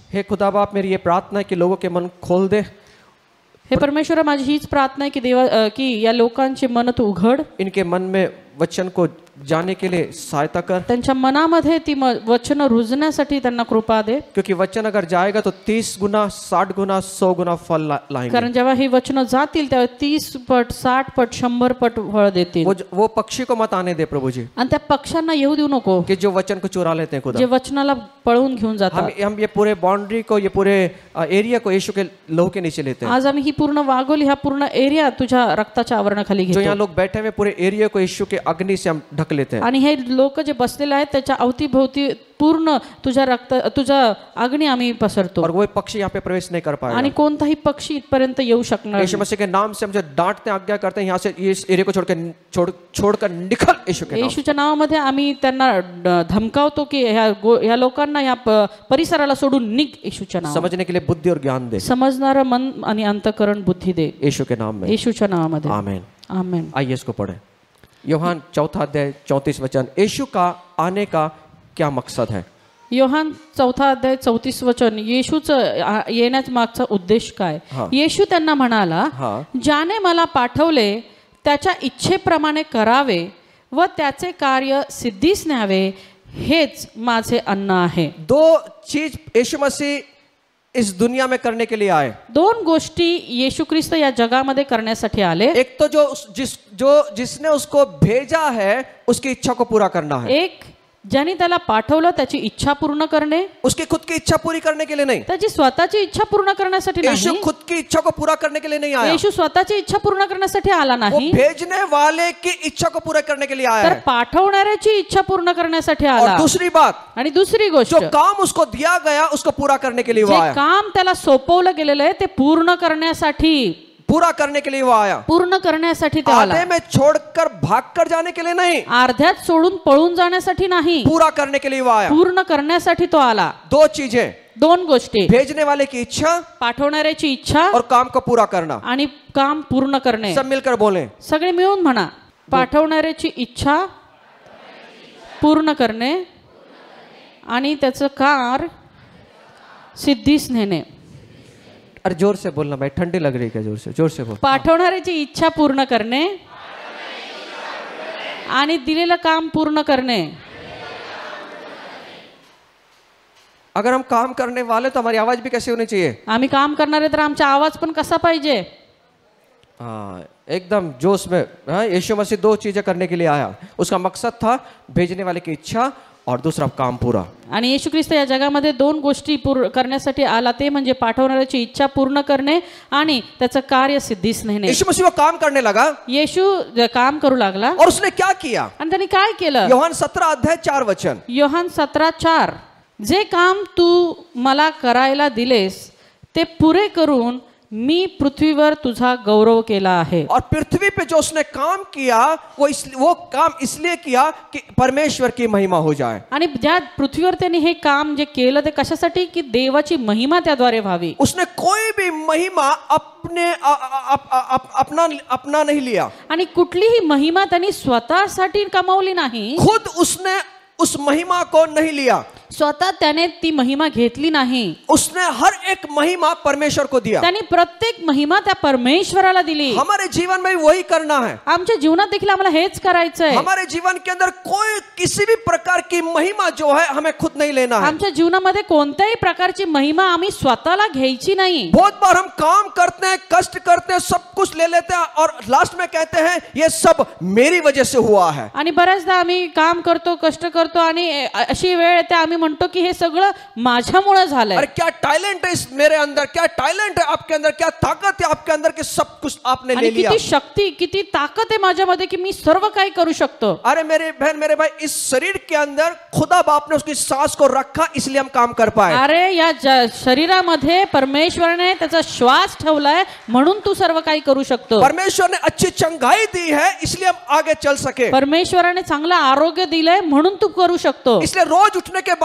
हे खुदा बाप, मेरी ये प्रार्थना है कि लोगों के मन खोल दे. हे परमेश्वरा, माझी हीच प्रार्थना आहे की या लोकांचे मन तू उघड, इनके मन में वचन को जाने के लिए सहायता कर. त्यांच्या मनामध्ये ती वचन रुजण्यासाठी त्यांना कृपा दे. क्योंकि वचन अगर जाएगा तो 30 गुना, 60 गुना, 100 गुना फल लाएंगे. कारण जेव्हा ही वचन जातील तेव्हा 30 पट, 60 पट, 100 पट फळ देतील. वो पक्षी को मत आने दे प्रभु जी, आणि त्या पक्ष्यांना येऊ देऊ नको कि जो वचन को चुरा लेते हैं खुदा. जे वचनाला पळवून घेऊन जातात. हम ये पूरे बाउंड्री को, ये पूरे एरिया को यीशु के लहू के नीचे लेते हैं. आज आम्ही ही पूर्ण वाघोली, हा पूर्ण एरिया तुझ्या रक्ताच्या आवरणाखाली जो यहाँ घेतो. लोग बैठे हुए पूरे एरिया को यीशु के अग्नि से हम ढक लेते हैं. आणि हे लोक जे बसलेले आहेत त्याच्या अवतीभोवती पूर्ण तुझा अग्नी आम्ही पसरतो. और वो पक्षी यहाँ पे प्रवेश नहीं कर पाएगा. आणि कोणताही पक्षी इथपर्यंत येऊ शकणार यीशु मसीह के नाम से हम जो डांटते हैं, आज्ञा करते हैं, यहाँ से इस एरिया को छोड़कर निकल यीशु के नाम. येशूच्या नावामध्ये आम्ही त्यांना धमकावतो की ह्या लोकांना या परिसराला सोडून निघ येशूच्या नावामध्ये. समझने के लिए बुद्धि और ज्ञान दे. समजणारं मन आणि अंतःकरण बुद्धी दे यीशु के नाम में. येशूच्या नावामध्ये. आमीन. आमीन. आइए इसको पढ़े. यूहन्ना 4 अध्याय 34 वचन. यीशु का आने का क्या मकसद है? योहान 4 अध्याय 34 वचन. येशूचं येण्याच्या मागचा उद्देश काय? येशू त्यांना म्हणाला, ज्याने मला पाठवले त्याच्या इच्छेप्रमाणे करावे व त्याचे कार्य सिद्धीस न्यावे, हेच माझे अन्न आहे. 2 चीज यीशु मसीह इस दुनिया में करने के लिए आए. 2 गोष्टी येशू ख्रिस्त या जगामध्ये करण्यासाठी आले. एक तो जिसने उसको भेजा है उसकी इच्छा को पूरा करना है. एक ज्याने त्याला पाठवलं त्याची इच्छा पूर्ण करणे. उसकी खुद की इच्छा पूरी करने के लिए नहीं. त्याची स्वतःची इच्छा पूर्ण करण्यासाठी नाही. यीशु खुद की इच्छा को पूरा करने के लिए नहीं आया. येशू स्वतःची इच्छा पूर्ण करण्यासाठी आला नाही. वो भेजने वाले की इच्छा को पूरा करने के लिए आया तर है. पाठवणाऱ्याची इच्छा पूर्ण करण्यासाठी आला. और दूसरी बात, आणि दुसरी गोष्ट, जो काम उसको दिया गया उसको पूरा करने के लिए वो आया. जे काम त्याला सोपवलं गेलेलं आहे ते पूर्ण करण्यासाठी, पूरा करने के लिए वो आया. पूर्ण करण्यासाठी तो आला. आधे में छोड़कर भागकर जाने के लिए नहीं. अर्ध्यात सोडून पळून जाण्यासाठी नाही. पूरा करने के लिए वो आया. पूर्ण करण्यासाठी तो आला. 2 चीजें. 2 गोष्टी. भेजने वाले की इच्छा, पाठवणाऱ्याची इच्छा, और काम को पूरा करना. आणि काम पूर्ण करणे. सब मिलकर बोले. सगळे मिळून म्हणा. पाठवणाऱ्याची इच्छा पूर्ण करणे आणि त्याचं कार्य सिद्धीस नेणे. अरे जोर से बोलना भाई, ठंडी लग रही है क्या? जोर से बोल. पाठवणाऱ्याची इच्छा पूर्ण करणे आणि दिलेलं काम पूर्ण करणे. अगर हम काम करने वाले तो हमारी आवाज भी कैसी होनी चाहिए? आम्ही काम करणारे तर आमचा आवाज पण कसा पाहिजे? हाँ, एकदम जोश में. हाँ, यीशु मसीह 2 चीजें करने के लिए आया. उसका मकसद था भेजने वाले की इच्छा और दूसरा काम पूरा. आणि येशू ख्रिस्त या जगामध्ये 2 गोष्टी करण्यासाठी आला, ते म्हणजे पाठवणाऱ्याची इच्छा पूर्ण करणे आणि त्याचं कार्य सिद्धीस नेणे. यीशु मसीह वो काम करने लगा. येशू काम करू लागला. और उसने क्या किया? आणि त्याने काय केलं? यूहन्ना 17 अध्याय 4 वचन. योहान 17:4. जे काम तू मला करायला दिलेस ते पुरे करून मी पृथ्वीवर तुझा गौरव केला आहे. और पृथ्वी पे जो उसने काम किया वो काम इसलिए किया कि परमेश्वर की महिमा हो जाए. आणि ज्या पृथ्वीवर त्यांनी हे काम जे केलं ते कशासाठी? की देवाची महिमा त्याद्वारे व्हावी. उसने कोई भी महिमा अपना नहीं लिया. आणि कुठलीही महिमा त्यांनी स्वतःसाठी कमावली नाही. खुद उसने उस महिमा को नहीं लिया. स्वतः त्याने ती महिमा घेतली नाही. उसने हर एक महिमा परमेश्वर को दिया. त्यांनी प्रत्येक महिमा त्या परमेश्वराला दिली. हमारे जीवन में वही करना है. आमच्या जीवनात देखील आम्हाला हेच करायचं आहे. हमारे जीवन के अंदर कोई किसी भी प्रकार की महिमा जो है हमें खुद नहीं लेना है. आमच्या जीवनामध्ये कोणत्याही प्रकारची महिमा आम्ही स्वतःला घ्यायची नाही. बहुत बार हम काम करते हैं, कष्ट करते हैं, सब कुछ ले लेते हैं और लास्ट में कहते हैं ये सब मेरी वजह से हुआ है. आणि बऱ्याचदा आम्ही काम करतो, कष्ट करतो आणि अशी वेळ येते आम्ही म्हणतो की हे सगळं माझ्यामुळे झालंय. अरे क्या टैलेंट है मेरे अंदर, क्या टैलेंट है आपके अंदर, क्या ताकत है आपके अंदर कि सब कुछ आपने ले लिया. किती शक्ती, किती ताकद आहे माझ्यामध्ये की मी सर्व काही करू शकतो. अरे मेरे बहन, मेरे भाई, इस शरीर के अंदर खुदा बाप ने उसकी सांस को रखा इसलिए हम काम कर पाए. अरे या शरीरामध्ये परमेश्वराने त्याचा श्वास ठेवलाय म्हणून तू सर्व काही करू शकतो. परमेश्वर ने अच्छी चंगाई दी है इसलिए हम आगे चल सके. परमेश्वराने चांगलं आरोग्य दिलंय म्हणून तू करू शकतो. इसलिए रोज उठने के बाद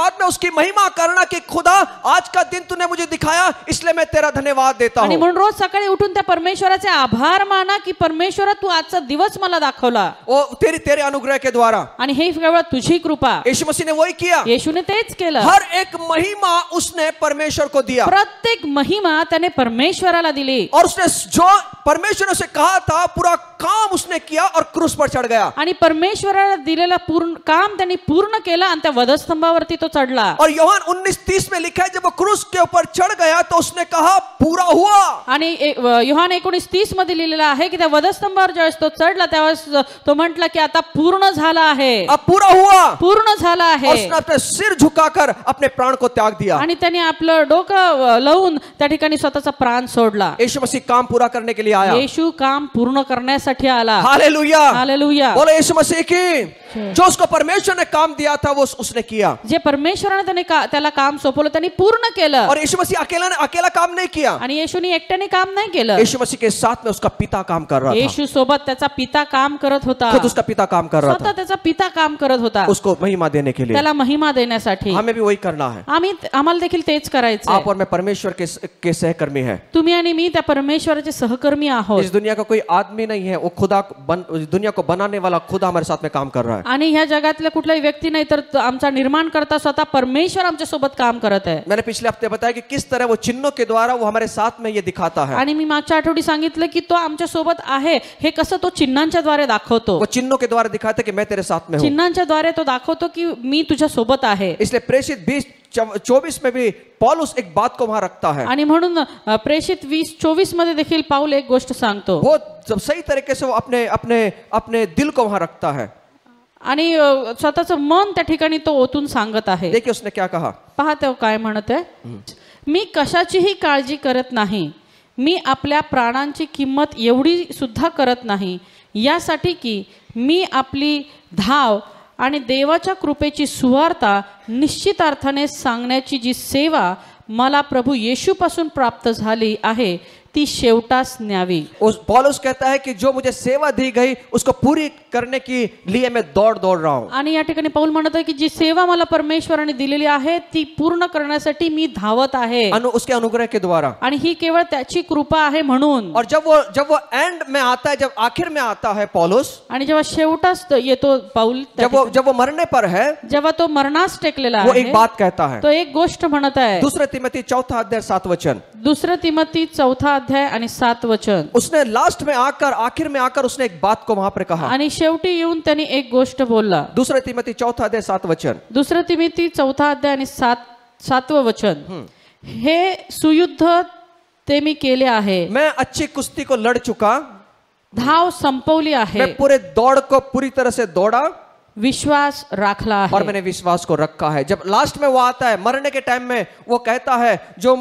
बाद में उसकी महिमा करना कि खुदा आज का दिन तूने मुझे दिखाया, इसलिए मैं तेरा धन्यवाद देता आणि हूँ. म्हणून रोज सकाळी उठून त्या परमेश्वराचे आभार माना की परमेश्वरा तू आजचा दिवस मला दाखवला वो तेरे अनुग्रह के द्वारा. आणि हे केवळ तुझी कृपा. यीशु मसीह ने वही किया. येशूने तेच केलं. हर एक महिमा उसने परमेश्वर को दिया. प्रत्येक महिमा त्याने परमेश्वराला दिली. और उसने जो परमेश्वर ने उसे कहा था पूरा काम उसने किया और क्रूस पर चढ़ गया. आणि परमेश्वराला दिलेला पूर्ण काम त्यांनी पूर्ण केलं आणि त्या वधस्तंभावरती तो चढला. और यूहन्ना 19:30 में लिखा है जब वो क्रूस के ऊपर चढ़ गया तो उसने कहा पूरा हुआ. आणि यूहन्ना 19:30 मध्ये लिहिलेलं आहे की त्या वधस्तंभावर ज्यावेळेस तो चढला त्यावेळेस तो म्हटला की आता पूर्ण झाला आहे. अब पूरा हुआ. पूर्ण झाला आहे. और उसने अपने सिर झुकाकर अपने प्राण को त्याग दिया. आणि त्याने आपलं डोकं लावून त्या ठिकाणी स्वतःचा प्राण सोडला. यीशु मसीह काम पूरा करने के लिए आया. येशू काम पूर्ण करण्यासाठी आला. हालेलुया. हालेलुया. बोलो यीशु मसीह की. जो उसको परमेश्वर ने काम दिया था वो उसने किया. जे परमेश्वराने त्याला काम सोपवलं त्यांनी पूर्ण केलं. और यीशु मसीह अकेला काम नहीं किया. आणि येशूने एकट्याने काम नाही केलं. यीशु मसीह के साथ में उसका पिता काम कर रहा था. येशू सोबत त्याचा पिता काम करत होता. खुद उसका पिता काम कर रहा था. स्वतः त्याचा पिता काम करत होता उसको महिमा देने के लिए. त्याला महिमा देण्यासाठी. हमें भी वही करना है. आम्हाला देखील तेच करायचं. आप और मैं परमेश्वर के सहकर्मी हैं. तुम्ही आणि मी त्या परमेश्वराचे सहकर्मी आहोत. इस दुनिया का कोई आदमी नहीं है, वो दुनिया को बनाने वाला खुदा हमारे साथ में काम कर रहा है. आणि ह्या जगातला कुठलाही व्यक्ती नाही तर आमचा निर्माण करता स्वतः परमेश्वर आमच्या सोबत काम करत आहे. मैंने पिछले हफ्ते बताया कि किस तरह वो चिन्हों के द्वारा वो हमारे साथ में ये दिखाता है. आणि मी मागच्या आठवडी सांगितलं की तो आमच्या सोबत आहे हे कसं तो चिन्हांच्या द्वारे दाखवतो. वो चिन्हों के द्वारा दिखाता है कि मैं तेरे साथ में हूं. चिन्हांच्या द्वारे तो दाखवतो की मी तुझ्या सोबत आहे. इसलिए प्रेषित 20:24 में भी पौलुस एक बात को वहां रखता है. आणि म्हणून प्रेषित 20:24 मध्ये देखील पाऊल एक गोष्ट सांगतो. बहुत सही तरीके से वो अपने दिल को वहां रखता है. आणि स्वतःचं मन त्या ठिकाणी तो ओतून सांगत आहे. देखिए उसने क्या कहा. पहा तो काय म्हणत आहे. मी कशाचीही काळजी करत नाही. मी आपल्या प्राणांची किंमत एवढी सुद्धा करत नाही यासाठी की मी आपली धाव आणि देवाच्या कृपेची सुवार्ता निश्चित अर्थाने सांगण्याची जी सेवा मला प्रभू येशूपासून प्राप्त झाली आहे ती शेवटास न्यावी. पौलुस कहता है कि जो मुझे सेवा दी गई उसको पूरी करने के लिए मैं दौड़ रहा हूं. आणि या ठिकाणी पौल म्हणत आहे की जी सेवा मला परमेश्वराने दिलेली आहे ती पूर्ण करण्यासाठी मी धावत आहे. उसके अनुग्रह के द्वारा. आणि ही केवळ त्याची कृपा आहे म्हणून. और जब वो एंड में आता है, जब आखिर में आता है पौलुस, आणि जेव्हा शेवटास येतो पाऊल, जब वो मरने पर है, जेव्हा तो मरणास टेकलेला आहे, वो एक बात कहता है. तो एक गोष्ट म्हणत आहे. 2 तिमोथी 4 अध्याय 7 वचन. 2 तिमोथी 4 अध्याय आणि 7 वचन. उसने लास्ट में आखिर में आकर उसने एक बात को वहां पर कहा. आणि शेवटी येऊन त्यांनी एक गोष्ट बोलला. 2 तिमोथी 4 अध्याय 7 वचन. 2 तिमोथी 4 अध्याय आणि 7वें वचन. हे सुयुद्ध ते मी केले आहे. मैं अच्छी कुश्ती को लड़ चुका. धाव संपवली आहे. मैं पूरे दौड़ को पूरी तरह से दौड़ा. विश्वास राखला आहे. और मैंने विश्वास को रखा है. जब लास्ट में वो आता है मरने के टाइम में वो कहता है जो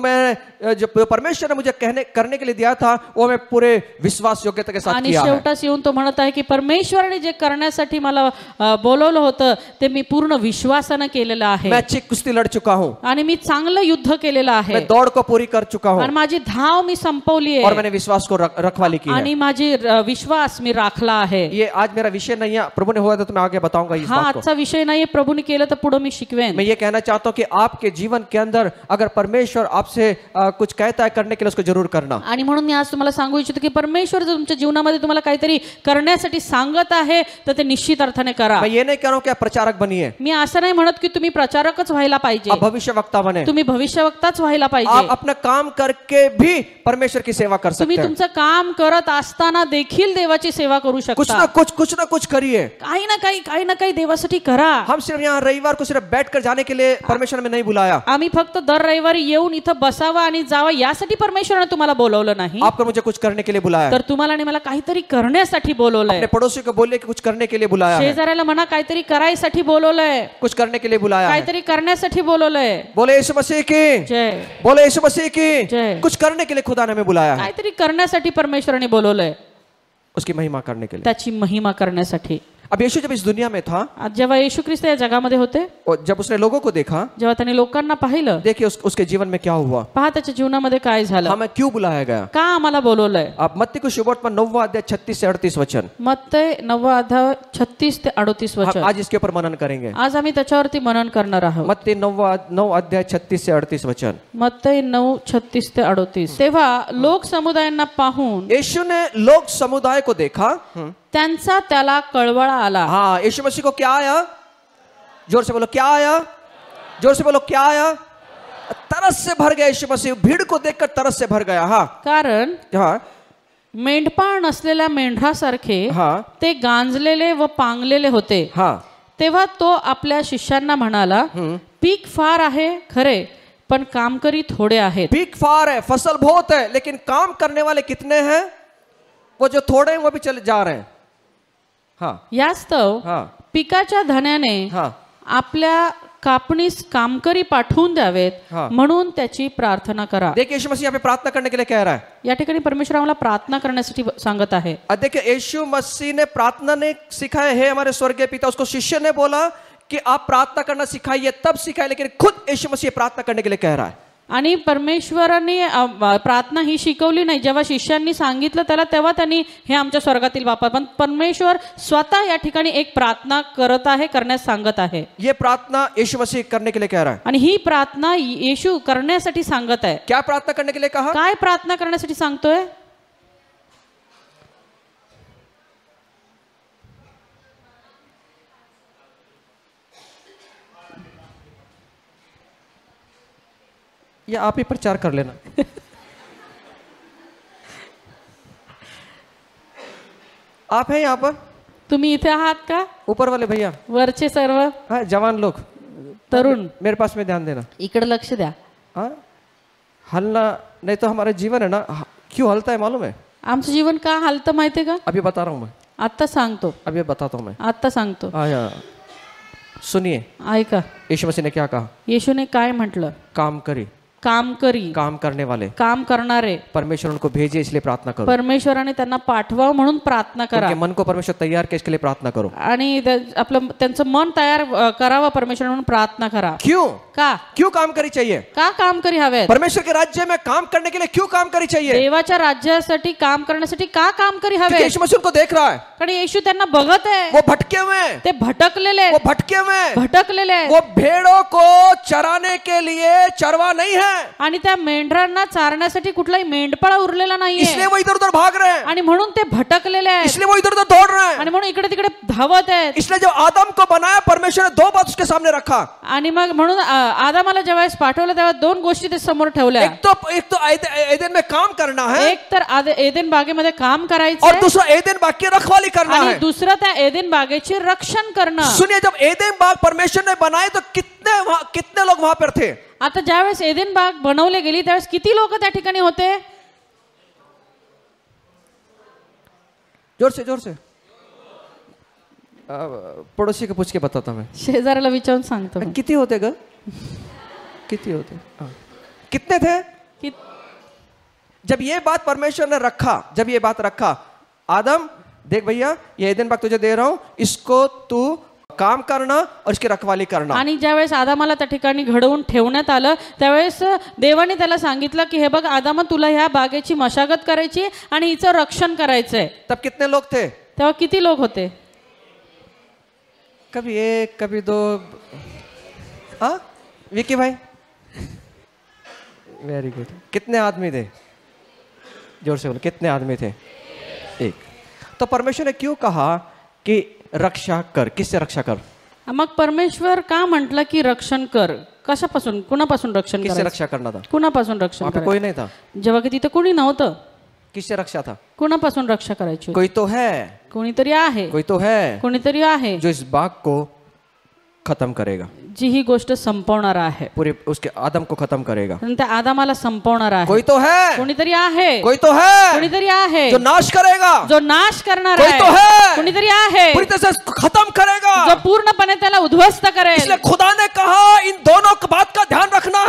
परमेश्वर ने मुझे करने के लिए दिया था वो मैं पूरे विश्वास योग्यता के साथ किया है. आणि शेवटास येऊन तो म्हणत आहे की परमेश्वराने जे करण्यासाठी मला बोलवलं होतं ते मी पूर्ण विश्वासाने केलेलं आहे. मैं अच्छी कुश्ती लड़ चुका हूं. आणि मी चांगलं युद्ध केलेलं आहे. मैं दौड़ को पूरी कर चुका हूं. आणि माझी धाव मी संपवली आहे. और मैंने विश्वास को रखवाली की है. आणि माझी विश्वास मी राखला आहे. ये आज मेरा विषय नहीं है. प्रभु ने हुआ तो मैं आगे बताऊंगा इस बात को. आजचा विषय नाही. प्रभूने केलं तर पुढे मी शिकवेन. मैं ये कहना चाहता हूं कि आपके जीवन के अंदर अगर परमेश्वर आपसे कुछ कहता है करने के लिए उसको जरूर करना. आणि म्हणून मी आज तुम्हाला सांगू इच्छितो की परमेश्वर जर तुमच्या जीवनामध्ये तुम्हाला काहीतरी करण्यासाठी सांगत आहे तर ते निश्चित अर्थाने करा. मैं ये नहीं कह रहा हूं कि आप प्रचारक बनिए. मी असं नाही म्हणत की तुम्ही प्रचारकच व्हायला पाहिजे. आप भविष्यवक्ता बने. तुम्ही भविष्यवक्ताच व्हायला पाहिजे. आप अपना काम करके भी परमेश्वर की सेवा कर सकते हैं. तुम्ही तुमचं काम करत असताना देखील देवाची सेवा करू शकता. कुछ ना कुछ करिए. काही ना काही देवासाठी करा. हम सिर्फ यहाँ रविवार को सिर्फ बैठकर जाने के लिए परमेश्वर ने नहीं बुलाया. आम्ही फक्त दर रविवारी येऊन इथं बसावा आणि जावा यासाठी परमेश्वराने तुम्हाला बोलवलं नाही. आपको मुझे कुछ करने के लिए बुलाया. तर तुम्हाला आणि मला काहीतरी करण्यासाठी बोलवलंय. अपने पड़ोसी को बोलिए कि कुछ करने के लिए बुलाया है. शेजाऱ्याला म्हणा काहीतरी करायसाठी बोलवलंय. कुछ करने के लिए बुलाया है. काहीतरी करण्यासाठी बोलवलंय. बोले यीशु मसीह की जय. बोले यीशु मसीह की जय. कुछ करने के लिए खुदा ने हमें बुलाया है. काहीतरी करण्यासाठी परमेश्वराने बोलवलंय. उसकी महिमा करने के लिए. त्याची महिमा करण्यासाठी. अब यीशु जब इस दुनिया में था, आज जेव्हा येशू ख्रिस्त या जगामध्ये होते, और जब उसने लोगों को देखा, जेव्हा त्याने लोकांना पाहिलं, देखिए उसके जीवन में क्या हुआ, पहा त्याच्या जीवनामध्ये काय झालं, हमें क्यों बुलाया गया। का आम्हाला बोलवलंय। आप मत्ती को शुभवर्तमान 9वां अध्याय 36 से 38 वचन, मत्तई 9 अध्याय 36 ते 38 हम वचन, आज इसके ऊपर मनन करेंगे। आज आम्ही त्याच्यावरती मनन करणार आहोत। मत्ती 9 अध्याय 36 से 38 वचन। मत्तई 9:36 ते 38। तेव्हा लोक समुदायांना पाहून यीशु ने लोग समुदाय को देखा, त्यांचा त्याला कळवळा आला। हाँ, यीशु मसीह को क्या आया, जोर से बोलो क्या आया, जोर से बोलो क्या आया, तरस से भर गया। यीशु मसीह भीड़ को देखकर तरस से भर गया। हाँ, कारण हाँ, मेंढपाळ नसलेल्या मेंढरासारखे हाँ, ते गांजलेले व पांगलेले होते। हाँ, तेव्हा तो आपल्या शिष्यांना म्हणाला, पीक फार आहे खरे, पण कामकरी थोडे आहेत। पीक फार है, फसल बहुत है, लेकिन काम करने वाले कितने हैं? वो जो थोड़े हैं वो भी चले जा रहे हैं। हाँ, यास्तव हाँ, पिकाच्या धन्याने हाँ, आपल्या कापणीस कामकरी पाठवून द्यावेत, हाँ। म्हणून त्याची प्रार्थना करा। देखिए यीशु मसीह यहाँ पे प्रार्थना करने के लिए कह रहा है। या ठिकाणी परमेश्वर आम्हाला प्रार्थना करण्यासाठी सांगत आहे। देखिए यीशु मसीह ने प्रार्थना ने सिखाया है, हमारे स्वर्गीय पिता, उसको शिष्य ने बोला कि आप प्रार्थना करना सिखाइए, तब सिखाए, लेकिन खुद यीशु मसीह प्रार्थना करने के लिए कह रहा है। आणि परमेश्वराने प्रार्थना ही शिकवली नाही, जेव्हा शिष्यांनी सांगितलं त्याला तेव्हा त्यांनी हे आमच्या स्वर्गातील बापा, पण परमेश्वर स्वतः या ठिकाणी एक प्रार्थना करत आहे, करण्यास सांगत आहे। ये प्रार्थना यीशु मसीह करने के लिए कह रहा है। आणि ही प्रार्थना येशू करण्यासाठी सांगत आहे। क्या प्रार्थना करने के लिए कहा? काय प्रार्थना करण्यासाठी सांगतोय? या आप ही प्रचार कर लेना। आप हैं यहाँ पर? तुम्ही इथे आहात का? ऊपर वाले भैया, वरचे सर्व हाँ, जवान लोग, तरुण मेरे पास में ध्यान देना। इकडे लक्ष द्या। हाँ, हलना नहीं तो हमारा जीवन है ना, क्यों हलता है मालूम है? आमचं जीवन का हालतं माहितीये का? अभी बता रहा हूँ मैं, आत्ता सांगतो, अभी बताता हूँ मैं। आत्ता सांगतो, आया, सुनिए ऐका। यीशु मसीह ने क्या कहा? येशूने काय म्हटलं? काम करी, काम करी, काम करने वाले, काम करणारे, परमेश्वर उनको भेजे इसलिए प्रार्थना करो। परमेश्वराने त्यांना पाठवावं म्हणून प्रार्थना करा। उनके मन को परमेश्वर तैयार किया, इसके लिए प्रार्थना करो। आणि आपलं त्यांचं मन तयार करावं परमेश्वर म्हणून प्रार्थना करा। क्यों? का? क्यों काम करी चाहिए? का काम करी हवे? परमेश्वर के राज्य में काम करने के लिए क्यों काम करी चाहिए? देवाच्या राज्यासाठी काम करण्यासाठी का काम करी हवे? यीशु मसीह उनको देख रहा है, कारण येशू त्यांना बघत आहे। वो भटके हुए हैं, ते भटकलेले, वो भटके हुए हैं, भटकलेले, वो भेड़ों को चराने के लिए चरवा नहीं है, आणि त्या मेंढरांना चारण्यासाठी कुठलाही मेंढपाळ उरलेला नाहीये, इसलिए वो इधर उधर भाग रहे हैं, आणि म्हणून ते भटकलेले आहेत, इसलिए वो इधर उधर दौड़ रहे हैं, आणि म्हणून इकडे तिकडे धावत आहेत। इसलिए जब आदम को बनाया, परमेश्वर ने दो बात उसके सामने रखा। आणि मग म्हणून आदामाला जेव्हा पाठवलं तेव्हा दोन गोष्टी ते समोर ठेवल्या। एक तो एदेन में काम करना है, एक तर एदेन बागेमध्ये काम करायचं और दूसरा एदेन बाग की रखवाली करना आणि है। दुसरं त्या एदेन बागेचे रक्षण करणं। सुनिए, जब एदेन बाग परमेश्वर ने बनाए तो कितने लोग वहां पर थे? आता ज्यावेळेस एदेन बाग बनवले गेली त्यावेळेस किती लोक त्या ठिकाणी होते? जोर से पड़ोसी को पूछ के बताता मैं, शेजाऱ्याला विचारून सांगतो मी। किती होते ग? किती होते? कितने थे? जब ये बात परमेश्वर ने रखा, जब ये बात रखा, आदम देख भैया, ये एदेन बाग तुझे दे रहा हूं, इसको तू काम करना और इसकी रखवाली करना। आणि ज्यावेळेस आदामाला त्या ठिकाणी घडवून ठेवण्यात आलं त्यावेळेस देवाने त्याला सांगितलं की हे बघ आदामा, तुला ह्या बागेची मशागत करायची आणि हिचं रक्षण करायचंय। तब कितने लोग थे? तेव्हा किती लोक होते? कभी एक, कभी दो। हाँ विकी भाई, वेरी गुड। कितने आदमी थे? जोर से बोलो, कितने आदमी थे? एक। तो परमेश्वर ने क्यों कहा कि रक्षा कर? किससे रक्षा कर? मग परमेश्वर का म्हटलं की रक्षण कर? कशापासून, कुणापासून रक्षण करायचं? किससे रक्षा करना था? कुणापासून रक्षण? वहाँ पे कोई नहीं था, जेव्हा की तिथे कोणी नव्हतं, किससे रक्षा था? कुणापासून रक्षा करायची? कोई तो है, कोणीतरी आहे, कोई तो है कोणीतरी आहे जो इस बाग को खत्म करेगा, जी ही गोष्ट संपवणार आहे, पूरे उसके आदम को खत्म करेगा। आणि त्या आदामाला संपवणार आहे। कोई तो है, कोणीतरी आहे, कोई तो है कोणीतरी आहे जो नाश करेगा, जो नाश करणार कोई आहे। तो है कोणीतरी आहे पूरी तरह से खत्म करेगा, जो पूर्णपणे त्याला उद्ध्वस्त करेल। इसलिए खुदा ने कहा इन दोनों बात का ध्यान रखना है। आणि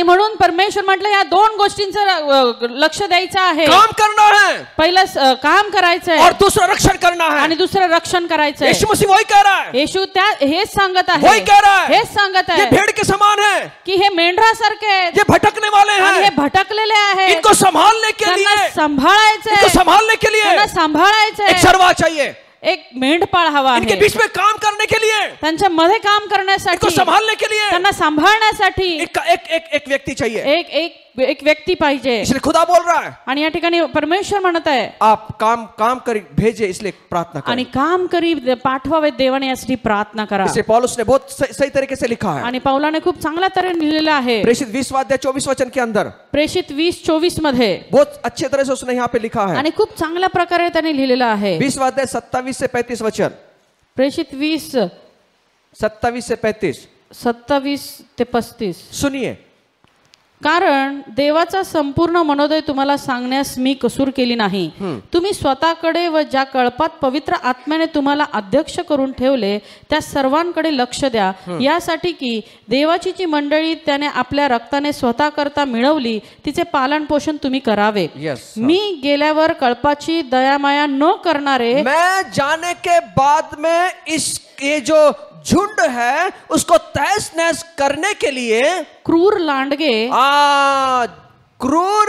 म्हणून परमेश्वर म्हटलं या दोन गोष्टींचं लक्ष द्यायचं आहे. काम करना है, पहिलं काम करायचंय और दूसरा रक्षण करना है. आणि दुसरं रक्षण करायचंय. यीशु मसीह वही कह रहा है, येशू त्या हेच सांगत आहे, वही कह रहा है, हेच सांगत ये आहे भेड़ के समान है, की हे मेंढरासारखे आहेत, ये भटकने वाले आणि हे हैं, भटकलेले आहेत. इनको संभालने के त्यांना लिए, सांभाळायचंय, इनको संभालने के लिए त्यांना सांभाळायचंय. एक सरवा चाहिए, एक मेंढपाळ हवा इनके आहे, बीच में काम करने के लिए, त्यांच्या मध्ये काम इनको करण्यासाठी, संभालने के लिए त्यांना सांभाळण्यासाठी एक एक एक एक व्यक्ति चाहिए. एक एक एक व्यक्ती पाहिजे. इसलिए खुदा बोल रहा है, आणि या ठिकाणी परमेश्वर म्हणत आहे आप काम करी भेजे, इसलिए प्रार्थना करें. आणि काम करी पाठवावे देवाने यासाठी प्रार्थना करा. इसलिए पौलुस ने बहुत सही तरीके से लिखा है. आणि पौलाने खूप चांगल्या तऱ्हेने लिहिलेलं आहे. प्रेषित 20वां अध्याय 24 वचन के अंदर प्रेषित 20:24 मध्ये बहुत अच्छे तरह से उसने यहाँ पे लिखा है. आणि खूप चांगल्या प्रकारे त्याने लिहिलेलं आहे. 20वां अध्याय 27 से 35 वचन. प्रेषित 20 27 से 35 27 ते 35. सुनिए. कारण देवाचा संपूर्ण मनोदय तुम्हाला सांगण्यास मी कसूर केली नाही. तुम्ही स्वतःकडे व ज्या कळपात पवित्र आत्म्याने तुम्हाला अध्यक्ष करून ठेवले त्या सर्वांकडे लक्ष द्या, यासाठी की देवाची जी मंडळी त्याने आपल्या रक्ताने स्वतः करता मिळवली तिचे पालन पोषण तुम्ही करावे. मी गेल्यावर कळपाची दयामाया न करणारे, मैं जाने के बाद में इस ये जो झुंड है उसको तहस नहस करने के लिए क्रूर लांडगे, क्रूर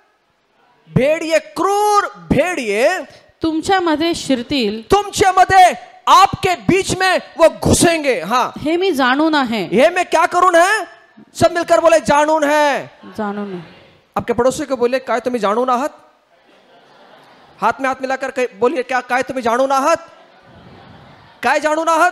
भेड़िए तुमच्यामध्ये शिरतील, तुमच्यामध्ये आपके बीच में वो घुसेंगे. हाँ, हे मी जाणून आहे. ये मैं क्या करून है? सब मिलकर बोले जाणून है. जाणून. आपके पड़ोसी को बोले काय तुम्ही जाणून आहात? हाथ में हाथ मिलाकर बोलिए, क्या काय तुम्ही जाणून आहात? काय जाणून आहात?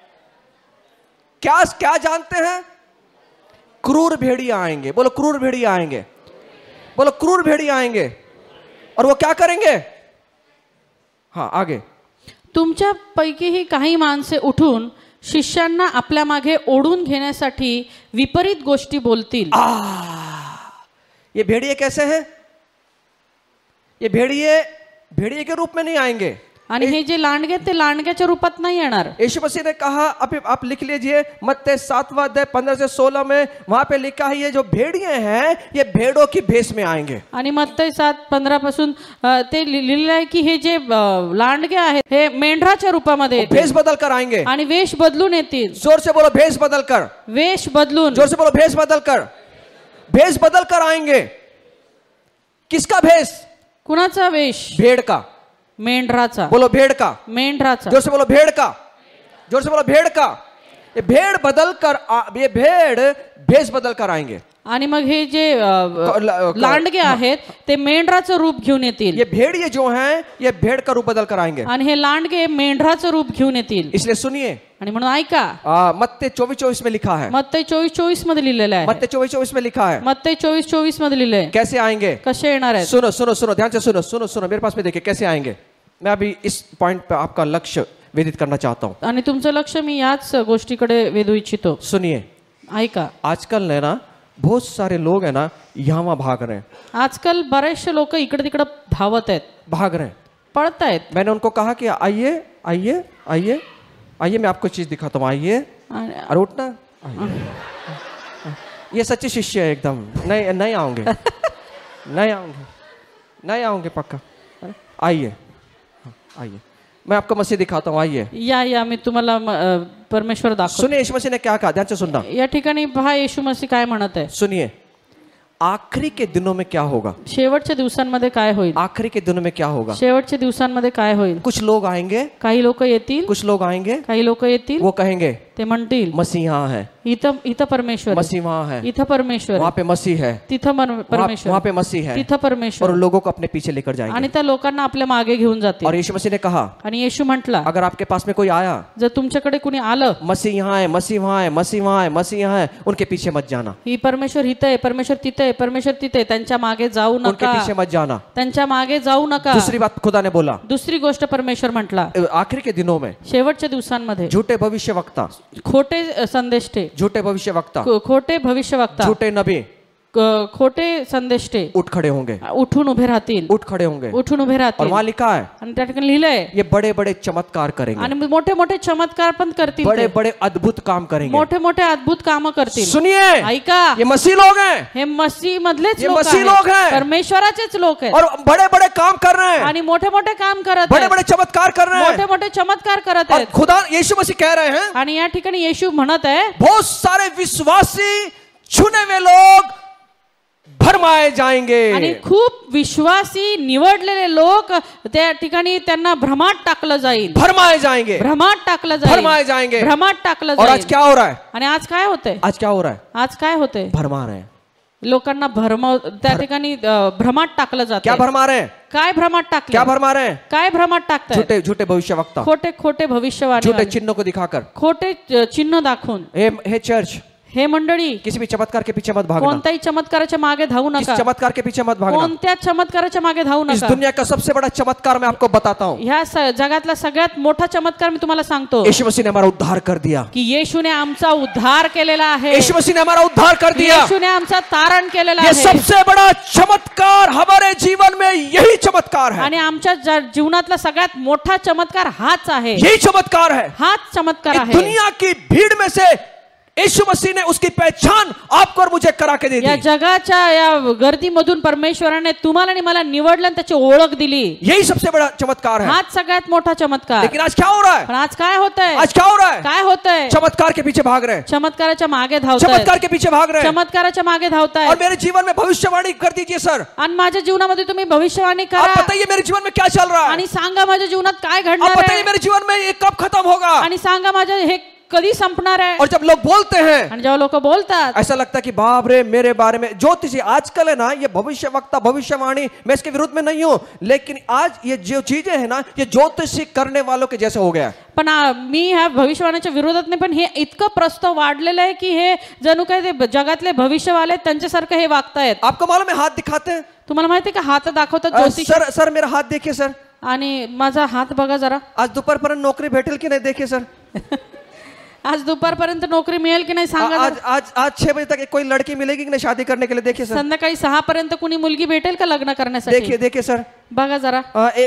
क्या क्या जानते हैं? क्रूर भेड़िया आएंगे. बोलो क्रूर भेड़िया आएंगे. बोलो क्रूर भेड़िया आएंगे. और वो क्या करेंगे? हाँ, आगे. तुमच्या पैकीही काही माणसे उठून शिष्यांना आपल्या मागे ओढून घेण्यासाठी विपरीत गोष्टी बोलतील. ये भेड़िए कैसे हैं? ये भेड़िए के रूप में नहीं आएंगे. आणि हे जे लांडगे ते लांडग्याच्या रूपात नाही येणार. यीशु मसीह ने कहा, अभी आप लिख लीजिए, मत्ती 7वां अध्याय 15 से 16 में वहां पे लिखा है, ये जो भेड़िए हैं ये भेड़ों की भेष में आएंगे. आणि मत्ती 7:15 पासून ते लिहिलेलं आहे की हे जे लांडगे आहेत हे मेंढराच्या रूपामध्ये येतील. भेष बदल कर आएंगे. आणि वेश बदलून येतील. जोर से बोलो भेष बदल कर. वेश बदलून. जोर से बोलो भेष बदल कर. भेष बदल कर आएंगे. किसका भेष? कुणाचा वेश? भेड़ का. मेंढराचा. बोलो भेड़ का. मेंढराचा. जोर से बोलो भेड़ का. जोर से बोलो भेड़ का. ये भेड़ बदल कर, ये भेड़ भेष बदल कर आएंगे. आणि मग हे जे लांडगे आहेत ते मेंढराचं रूप घेऊन येतील. ये भेड़िए जो हैं ये भेड़ का रूप बदल कर आएंगे. आणि हे लांडगे मेंढराचं रूप घेऊन येतील. इसलिए सुनिए. आणि म्हणून ऐका. मत्ती 24:24 में लिखा है. मत्ती 24:24 मध्ये लिहिलेलं आहे. मत्ती 24:24 में लिखा है. मत्ती 24:24 मध्ये लिहिलंय. कैसे आएंगे? कसे येणार आहेत? सुनो सुनो सुनो, ध्यान से सुनो सुनो सुनो, मेरे पास में देखिए कैसे आएंगे. मैं अभी इस पॉइंट पे आपका लक्ष्य वेदित करना चाहता हूँ. आणि तुमचं लक्ष मी याच गोष्टीकडे वेधू इच्छितो. सुनिए. ऐका. आजकल है ना बहुत सारे लोग है ना यहाँ वहाँ भाग रहे हैं. आजकाल बरेचसे लोक इकडे तिकडे धावत आहेत, भाग रहे हैं, पळत आहेत. मैंने उनको कहा कि आइए आइए आइए आइए, मैं आपको चीज दिखाता हूँ. आइए. अरे उठना. ये सच्चे शिष्य है एकदम. नहीं नहीं आऊंगे. नहीं आऊंगे. नहीं आऊंगे पक्का. आइए. आइए, मैं आपको मसीह दिखाता हूँ. आइए. या मी तुम्हाला परमेश्वर दाखवतो. सुनिए यीशु मसीह ने क्या कहा, ध्यान से सुनना. या ठिकाणी पहा येशू मसीह काय म्हणत आहे. सुनिए. आखिरी के दिनों में क्या होगा? शेवटच्या दिवसांमध्ये काय होईल? आखिरी के दिनों में क्या होगा? शेवटच्या दिवसांमध्ये काय होईल? कुछ लोग आएंगे. काही लोक येतील. कुछ लोग आएंगे. काही लोक येतील. वो कहेंगे, ते म्हणतील मसीह यहाँ है. इथं परमेश्वर. मसीह वहाँ है. इथं परमेश्वर. वहाँ पे मसीह है. तिथं परमेश्वर. वहाँ पे मसीह है. तिथं परमेश्वर. और उन लोगों को अपने पीछे लेकर जाएंगे. आणि त्या लोकांना आपल्या मागे घेऊन जातील. और यीशु मसीह ने कहा, आणि येशू म्हटला, अगर आपके पास में कोई आया, जर तुमच्याकडे कुणी आलं, मसीह यहाँ है, मसीह वहाँ है, मसीह वहाँ है, मसीह यहाँ है, उनके पीछे मत जाना. ही परमेश्वर इथं आहे, परमेश्वर तिथे आहे, परमेश्वर तिथे आहे, त्यांच्या मागे जाऊ उनके नका. पीछे मत जाना. त्यांच्या मागे जाऊ नका. दूसरी बात खुदा ने बोला, दुसरी गोष्ट परमेश्वर म्हटला, आखिरी के दिनों में शेवटच्या दिवसांमध्ये झूठे भविष्यवक्ता, खोटे संदेष्टे, झूठे भविष्यवक्ता, खोटे भविष्यवक्ता, झूठे नबी, खोटे संदेष्टे उठ खड़े होंगे, उठून उभे राहतील, उठ खड़े होंगे, उठून उभे और राहतील. वहां लिखा है आणि त्या ठिकाणी लिहिलंय ये बड़े बड़े चमत्कार करेंगे, आणि मोठे मोठे चमत्कार पण करतील, बड़े बड़े अद्भुत काम करेंगे. मोठे मोठे अद्भुत काम करतील. सुनिए, ऐका, ये मसीह लोग हैं, हे मसीह मधलेच ये लोक मसीह लोग हैं, परमेश्वराचेच लोक आहेत और बड़े बड़े काम कर रहे हैं, आणि मोठे मोठे काम करत बड़े आहेत, बड़े चमत्कार कर रहे मोठे हैं. मोठे चमत्कार करत और आहेत. खुदा यीशु मसीह कह रहे हैं आणि या ठिकाणी येशू म्हणत आहे बहुत सारे विश्वासी चुने हुए लोग भरमाए जाएंगे. आणि खूप विश्वासी निवडलेले लोक त्या ठिकाणी त्यांना भ्रमात टाकलं जाईल, भरमाए जाएंगे, भ्रमात टाकलं जाईल, भरमाए जाएंगे. भ्रमात टाकलं और आज जाईल. क्या हो रहा है? आणि आज काय होतंय? आज क्या हो रहा है? आज काय होतंय? भरमा रहे हैं. लोकांना त्या ठिकाणी भ्रमात टाकलं क्या जातं. भरमा रहे हैं? काय भ्रमात क्या टाकलं? भरमा रहे हैं? काय भ्रमात टाकताय? झूठे झूठे भविष्यवक्ता, खोटे खोटे भविष्यवाणी, झूठे चिन्हों को दिखाकर. खोटे चिन्ह दाखवून. हे चर्च, हे मंडळी, किसी भी चमत्कार के पीछे मत भागना, कोणत्याही चमत्काराच्या मागे धावू किस नका, चमत्कार के पीछे मत भागना. कोणत्या चमत्काराच्या मागे धावू इस नका. दुनिया का सबसे बड़ा चमत्कार मैं आपको बताता हूँ. ह्या जगातला सगळ्यात मोठा चमत्कार मी तुम्हाला सांगतो यीशु मसीह ने हमारा उद्धार कर दिया. की येशूने आमचा उद्धार केलेला आहे. यीशु मसीह ने हमारा उद्धार कर दिया. येशूने आमचा तारण केलेला ये आहे. सबसे बड़ा चमत्कार हमारे जीवन में यही चमत्कार है. आणि आमच्या जीवनातला सगळ्यात मोठा चमत्कार हाच आहे. यही चमत्कार है. हाच चमत्कार इस आहे. दुनिया की भीड़ में से यीशु मसीह ने उसकी पहचान आपको और मुझे करा के दे या दी. जगाच्या या गर्दीमधून परमेश्वराने तुम्हाला आणि मला निवडलं आणि त्याची ओळख दिली. यही सबसे बड़ा चमत्कार है. हाच सगळ्यात मोठा चमत्कार. लेकिन आज क्या हो रहा है? पण आज काय होतंय? आज क्या हो रहा है? काय होतंय? चमत्कार के पीछे भाग रहे हैं, चमत्काराच्या मागे धावतायत, चमत्कार के पीछे भाग रहे हैं. चमत्काराच्या मागे और धावतायत. मेरे जीवन में भविष्यवाणी कर दीजिए सर. आणि माझ्या जीवनामध्ये तुम्ही भविष्यवाणी आप करा बताइए मेरे जीवन में क्या चल रहा है. आणि सांगा माझ्या जीवनात काय आप घडणार बताइए आहे मेरे जीवन में ये कब खत्म होगा. आणि सांगा माझ्या हे कधी संपणार आहे. और जब लोग बोलते हैं आणि जेव्हा लोक बोलतात ऐसा लगता है कि बाप रे मेरे बारे में ज्योतिषी आजकल है ना, ये भविष्यवक्ता भविष्यवाणी, मैं इसके विरुद्ध में नहीं हूं, लेकिन आज ये जो चीजें है ना, ये ज्योतिषी करने वालों के जैसे हो गया. पण मी ह्या भविष्यवाण्याच्या विरोधात नाही, पण हे इतकं प्रस्ताव वाढलेलं आहे की हे जणू काय ते जगातले भविष्यवाले त्यांच्यासारखं हे वागतायत. आपको मालूम है हाथ दिखाते हैं. तुम्हाला माहिती आहे का हात दाखवतात ज्योतिष. सर सर मेरा हाथ देखिए सर. आणि माझा हात बघा जरा. आज दुपारपर्यंत नोकरी भेटेल की नाही देखिए सर. आज दुपारपर्यंत नोकरी मिळेल की नाही सांगा. आज आज आज 6 बजे तक कोई लड़की मिलेगी कि नहीं शादी करने के लिए देखिए सर. संध्याकाळी 6 पर्यंत कुणी मुलगी भेटेल का लग्न करण्यासाठी. देखिए देखिए सर. बघा जरा.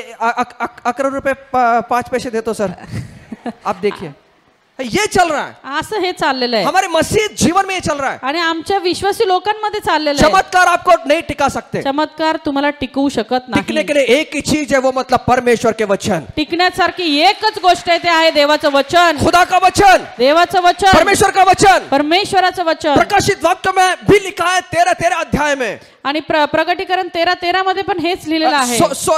11 रुपए 5 पैसे देतो सर. आप देखिए ये चल रहा है. असं हे चाललेलं आहे. हमारे मसीह जीवन में ये चल रहा है. आणि आमच्या विश्वासी लोकांमध्ये चाललेलं आहे. चमत्कार आपको नहीं टिका सकते. चमत्कार तुम्हाला टिकवू शकत टिकने नाही. के लिए एक ही चीज है, वो मतलब परमेश्वर के वचन. टिकण्यासारखी एकच गोष्ट आहे, ते आहे देवाचं वचन. खुदा का वचन, देवाचं वचन, परमेश्वर का वचन. परमेश्वराचं वचन. प्रकाशित वाक्य में भी लिखा है 13 अध्याय में. आणि प्रकटीकरण 13 मध्ये पण हेच लिहिलेलं आहे.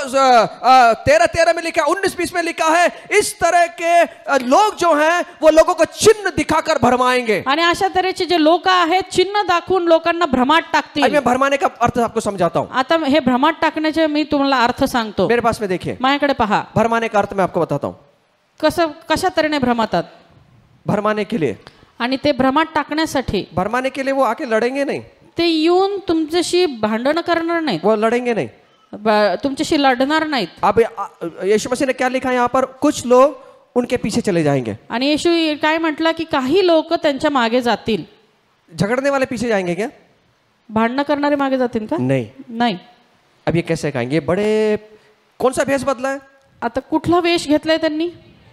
13 में लिखा है, 19-20 में लिखा है, इस तरह के लोग जो हैं वो लोगों को चिन्ह दिखाकर भरमाएंगे. आणि अशा तऱ्हेचे जे लोक आहेत चिन्ह दाखवून लोकांना भ्रमात टाकतील. मैं भरमाने का अर्थ आपको समझाता हूँ. आता हे भ्रमात टाकण्याचे मी तुम्हाला अर्थ सांगतो. मेरे पास में देखिए, माझ्याकडे पहा. भरमाने का अर्थ मैं आपको बताता हूँ. कशा तऱ्हेने भ्रमातात. भरमाने के लिए, आणि ते भ्रमात टाकण्यासाठी, भरमाने के लिए वो आके लड़ेंगे नहीं. ते येऊन तुमच्याशी भांडण करणार नाहीत, वो लड़ेंगे नहीं, तुमच्याशी लढणार नाहीत. अब यीशु मसीह ने क्या लिखा है यहाँ पर, कुछ लोग उनके पीछे चले जाएंगे. आणि येशू काय म्हटलं की काही लोक त्यांच्या मागे जातील. झगड़ने वाले पीछे जाएंगे क्या? भांडणं करणारे मागे जातील का? नहीं. नाही. अब ये कैसे कहेंगे? बड़े कौन सा भेष बदला है? आता कुठला वेश घेतलाय त्यांनी?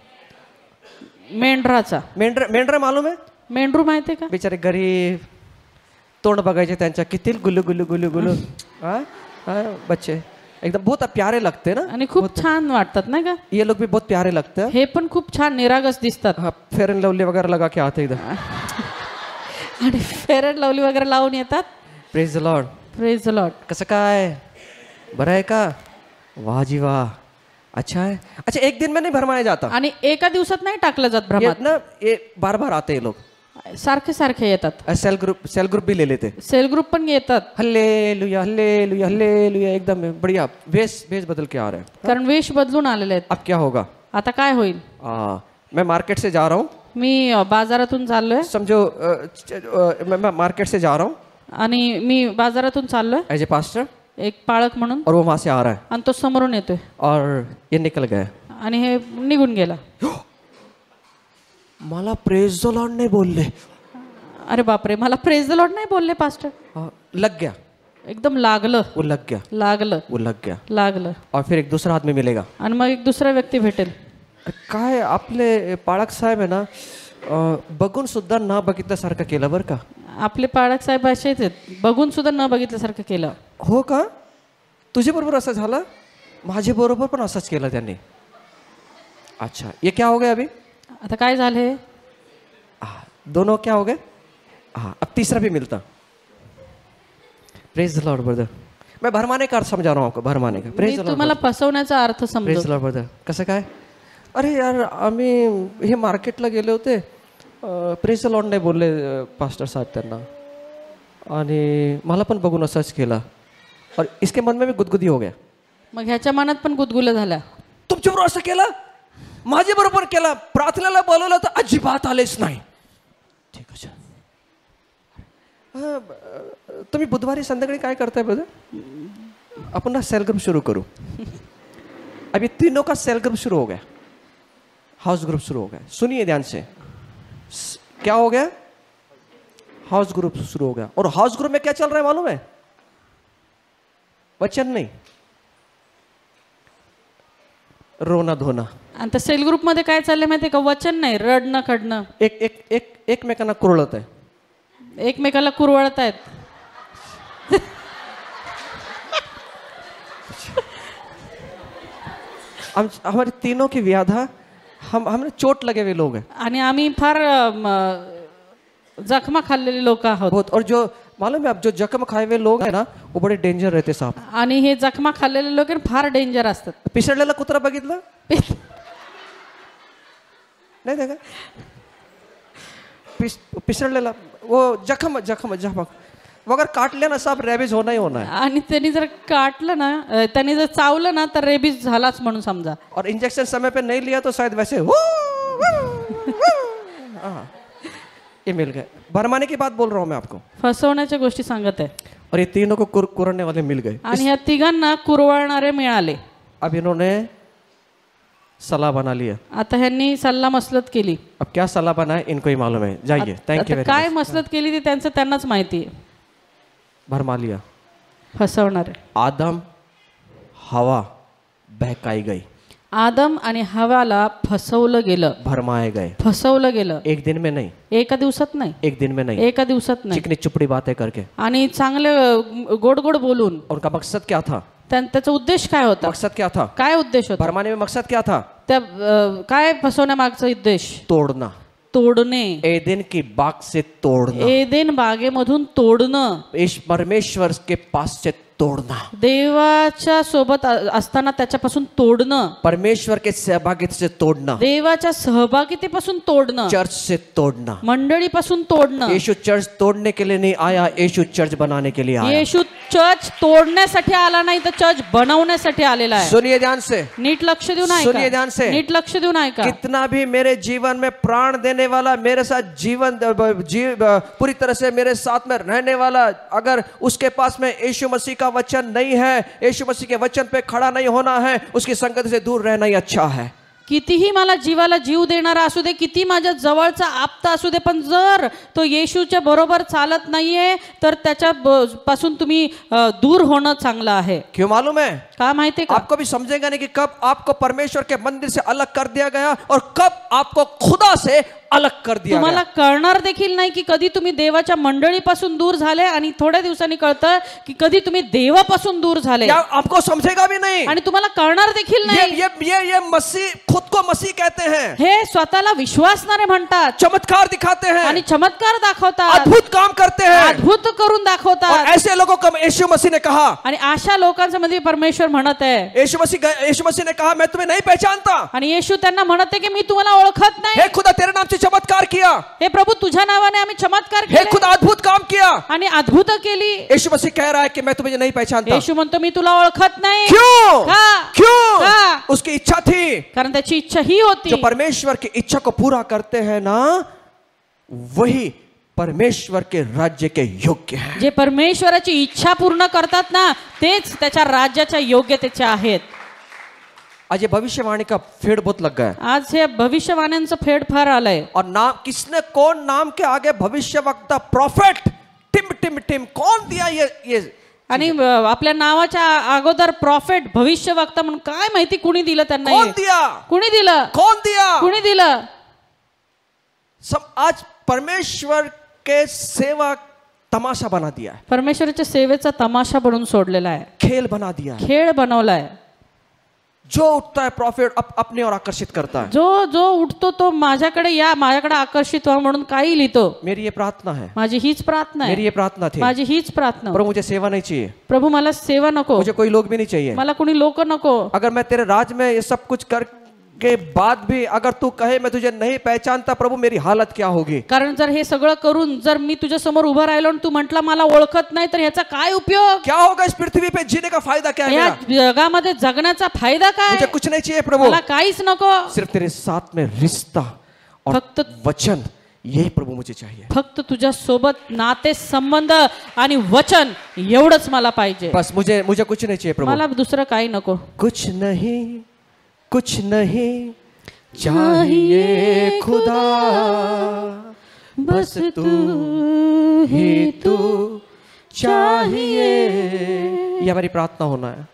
मेंढराचा. मेंढरा मालूम है? मेंढरू माहितीये का? बिचारे गरीब, तोंड बघायचे त्यांच्या, किती गुल्लू गुल्लू गुल्लू गुल्लू. बच्चे एकदम बहुत प्यारे लगते हैं ना. आणि खूप छान वाटतात ना का? ये लोग भी बहुत प्यारे लगते हैं. हे पण खूप छान निरागस दिसतात. हाँ, फेयर एंड लवली वगैरह लगा के आते एकदम. आणि फेअर अँड लवली वगैरे लावून येतात. Praise the Lord. Praise the Lord. कसं काय, बरं आहे का? वाह जी वाह, अच्छा है. अच्छा, एक दिन में नहीं भरमाया जाता. आणि एका दिवसात नाही टाकलं जात भ्रमात ना, ये बार बार आते हैं लोग. सारखे सारखे येतात. सेल ग्रुप भी ले लेते. सेल ग्रुप पण येतात. हल्लेलुया हल्लेलुया हल्लेलुया, एकदम बढ़िया. वेश बदल के आ रहे हैं. कारण वेश बदलून आलेले आहेत. अब क्या होगा? आता काय होईल? मैं मार्केट से जा रहा हूँ. मी बाजारातून चाललोय. समझो मैं मार्केट से जा रहा हूँ आणि मी बाजारातून चाललोय एज ए पास्टर, एक पाळक म्हणून. और वो वहां से आ रहा है आणि तो समोरून येतोय और ये निकल गया आणि हे निघून गेला. मला प्रेज द लॉर्ड नाही बोलले. अरे बापरे, मला प्रेज द लॉर्ड नाही बोलले पास्टर. लग गया, एकदम लागलं, वो लग गया, लागलं, वो लग गया. लागलं. और फिर एक दूसरा आदमी मिलेगा. आणि मग एक दुसरा व्यक्ती भेटेल. काय आपले पाळक साहेब आहे ना, बघून सुद्धा न बघितल्यासारखं केलं बरं का. आपले पाळक साहेब असेच आहेत, बघून सुद्धा न बघितल्यासारखं केलं. हो का? तुझ्या बरोबर असं झालं? माझ्या बरोबर पण असंच केलं त्यांनी. अच्छा, ये क्या हो गया अभी? आता काय झाले? दोनों क्या हो गए? हाँ, अब तीसरा भी मिलता. Praise the Lord brother. मैं भरमाने का अर्थ समझा रहा हूँ आपको, भरमाने का. Praise the Lord. तुम्हाला फसवण्याचा अर्थ समजतो. Praise the Lord brother. कसं काय? अरे यार, आम्ही हे मार्केटला गेले होते, प्रेज द लॉर्ड नाही बोलले पास्टर साहेब त्यांना, आणि मला पण बघून असंच केला, और इसके मन में भी गुदगुदी हो गया. मग ह्याच्या मनात पण गुदगुल्या झाल्या. तुमच्याबरोबर असं केलं, माझ्या बरोबर केलं, प्रार्थनेला बोलवलं तर अजिबात आलेच नाही. ठीक आहे. तुम्ही बुधवारी संध्याकाळी काय करताय ब्रदर? अपन ना सेल ग्रुप शुरू करूं. अभी तीनों का सेल ग्रुप शुरू हो गया, हाउस ग्रुप शुरू हो गया. सुनिए ध्यान से, क्या हो गया? हाउस ग्रुप शुरू हो गया. और हाउस ग्रुप में क्या चल रहा है मालूम है? वचन नहीं, रोना धोना. आणि सेल ग्रुप मध्ये काय चाललंय माहितीये का? वचन नाही, रडणं खडणं. एकमेकांना कुरळत आहे, एकमेकाला कुरवळत आहेत. हमारे तीनों की व्याधा, हमने चोट लगे हुए लोग हैं. आणि आम्ही फार जखमा खाल्लेले लोक आहोत. बहुत. और जो मालूम है, अब जो जख्म खाए हुए लोग हैं ना, वो बड़े डेंजर रहते साहब. आणि हे जखमा खाल्लेले लोक फार डेंजर असतात. पिसळलेला कुत्रा बघितलं नाही देखा? पिसळलेला वो जखम जखम जखम वगैरे काटले ना साहब, रेबीज होना ही होना है. आणि त्यांनी जर काटलं ना, त्यांनी जर चावलं ना, तर रेबीज झालाच म्हणून समजा. और इंजेक्शन समय पे नहीं लिया तो शायद वैसे ये मिल गए. भरमाने की बात बोल रहा हूँ मैं आपको. फसवण्याच्या गोष्टी सांगत आहे. और ये तीनों को कुरने वाले मिल गए. आणि ह्या तिघांना कुरवळणारे मिळाले. अब इन्होंने सलाह बना लिया. आता ह्यांनी सल्ला मसलत केली. अब क्या सलाह बना है इनको ही मालूम है. जाइए. Thank you. काय मसलत केली ती त्यांचं त्यांनाच माहिती आहे. भरमा लिया. फसवणारे. आदम हवा बहकाई गई. आदम आणि हवाला फसवलं गेलं, भरमाए गए. फसवलं गेलं. एक दिन में नहीं, एका दिवसात नाही, एक दिन में नहीं, एका दिवसात नाही. चिकनी चुपड़ी बातें करके. आणि चांगले गोड गोड बोलून. उनका मकसद क्या था? त्याचा उद्देश काय होता? मकसद क्या था? काय उद्देश होता? भरमाने में मकसद क्या था? त्या काय फसवण्यामागचा उद्देश? तोड़ना. तोडणे. एदेन की बाग से तोड़ना. एदेन बागेमधून तोडणं. परमेश्वर के पास से तोड़ना. देवाच्या सोबत असताना त्याच्यापासून तोडणं. परमेश्वर के सहभागिता से तोड़ना. देवाच्या सहभागितेपासून तोडणं. चर्च से तोड़ना. मंडळीपासून तोडणं. यीशु चर्च तोड़ने के लिए नहीं आया, यीशु चर्च बनाने के लिए आया. येशू चर्च तोडण्यासाठी आला नाही, तर चर्च बनवण्यासाठी आलेला आहे. सुनिए ध्यान से, नीट लक्ष देऊन ऐका. सुनिए ध्यान से, नीट लक्ष देऊन ऐका. कितना भी मेरे जीवन में प्राण देने वाला, मेरे साथ जीवन पूरी तरह से मेरे साथ में रहने वाला, अगर उसके पास में यीशु मसीह का वचन नहीं है, यीशु मसीह के वचन पे खड़ा नहीं होना है, उसकी संगति से दूर रहना ही अच्छा है. कितीही मला जीवाला जीव देणारा असू दे, किती माझ्या जवळचा आप्ता असू दे, पण जर तो येशूच्या बरोबर चालत नाहीये, तर त्याच्या पासून तुम्ही दूर होणं चांगलं आहे. क्यों मालूम है? का माहितीये का? आपको भी समझेगा नहीं कि कब आपको परमेश्वर के मंदिर से अलग कर दिया गया और कब आपको खुदा से अलग कर दिया. तुम्हाला कळणार देखील नाही की कधी तुम्ही देवाच्या मंडळीपासून दूर झाले, आणि थोड्या दिवसांनी कळतं की कधी तुम्ही देवापासून दूर झाले. आपको समझेगा भी नहीं, आणि तुम्हाला कळणार देखील नाही. ये मसीह, खुद को मसीह कहते हैं. हे स्वतःला विश्वासणारे म्हणतात, चमत्कार दिखाते हैं, आणि चमत्कार दाखवतात, अद्भुत काम करते हैं, अद्भुत करून दाखवतात. और ऐसे लोगों को यीशु मसीह ने कहा, आणि अशा लोकांच्या मध्ये परमेश्वर म्हणत आहे, यीशु मसीह ने कहा, मैं तुम्हें नहीं पहचानता. आणि येशू त्यांना म्हणत आहे की मी तुम्हाला ओळखत नाही. हे खुदा तेरे नाम से चमत्कार किया. हे प्रभु तुझ्या नावाने आम्ही चमत्कार केले. हे खुदा अद्भुत काम किया. आणि अद्भुत केली. यीशु मसीह कह रहा है कि मैं तुम्हें नहीं पहचानता. येशू म्हणतो मी तुला ओळखत नाही. क्यों? क्यों? का? उसकी इच्छा थी, कारण त्याची इच्छा ही होती. जो परमेश्वर की इच्छा को पूरा करते हैं ना, वही परमेश्वर के राज्य के योग्य है. जे परमेश्वराची इच्छा पूर्ण करतात ना, तेच त्याच्या राज्याच्या योग्यतेचे आहेत. आज ये भविष्यवाणी का फेड़ बहुत लग गया है। आज हे भविष्यवाण्यांचं फेड फार आलंय. और नाम किसने कौन नाम के आगे भविष्यवक्ता प्रॉफिट टिम टिम टिम कौन दिया ये आणि आपल्या नावाच्या अगोदर प्रॉफिट भविष्यवक्ता म्हणून काय माहिती कुणी दिलं त्यांना. कौन दिया? कुणी दिलं? कौन दिया? कुणी दिलं? सब आज परमेश्वर के सेवा तमाशा बना दिया है. परमेश्वराच्या सेवेचा तमाशा बनवून सोडलेला आहे. खेल बना दिया है. खेळ बनवलाय. जो उठता है प्रॉफिट अपने और आकर्षित करता है. जो उठतो तो माझ्याकडे आकर्षित व्हा म्हणून काही लिहितो. मेरी ये प्रार्थना है. माझी हीच प्रार्थना आहे. मेरी ये प्रार्थना थी. माझी हीच प्रार्थना. प्रभु मुझे सेवा नहीं चाहिए. प्रभु मला सेवा नको. मुझे कोई लोग भी नहीं चाहिए. मला कोणी लोक नको. अगर मैं तेरे राज में ये सब कुछ करके बाद भी अगर तू कहे मैं तुझे नहीं पहचानता प्रभु मेरी हालत क्या होगी. कारण जर हे सगळं करून जर मी तुझ्या समोर उभा राहिलो आणि तू म्हटला मला ओळखत नाही तर ह्याचा काय उपयोग. क्या होगा इस पृथ्वी पे जीने का फायदा क्या है. या जगामध्ये जगण्याचा फायदा काय. मुझे कुछ नहीं चाहिए प्रभु. मला काहीच नको. सिर्फ तेरे साथ में रिश्ता और फक्त वचन यही प्रभु मुझे चाहिए. फक्त तुझ्या सोबत नाते संबंध आणि वचन एवढंच मला पाहिजे. बस मुझे कुछ नहीं चाहिए प्रभु. मला दुसरं काही नको. कुछ नहीं चाहिए खुदा बस तू ही तू चाहिए. ये हमारी प्रार्थना होना है.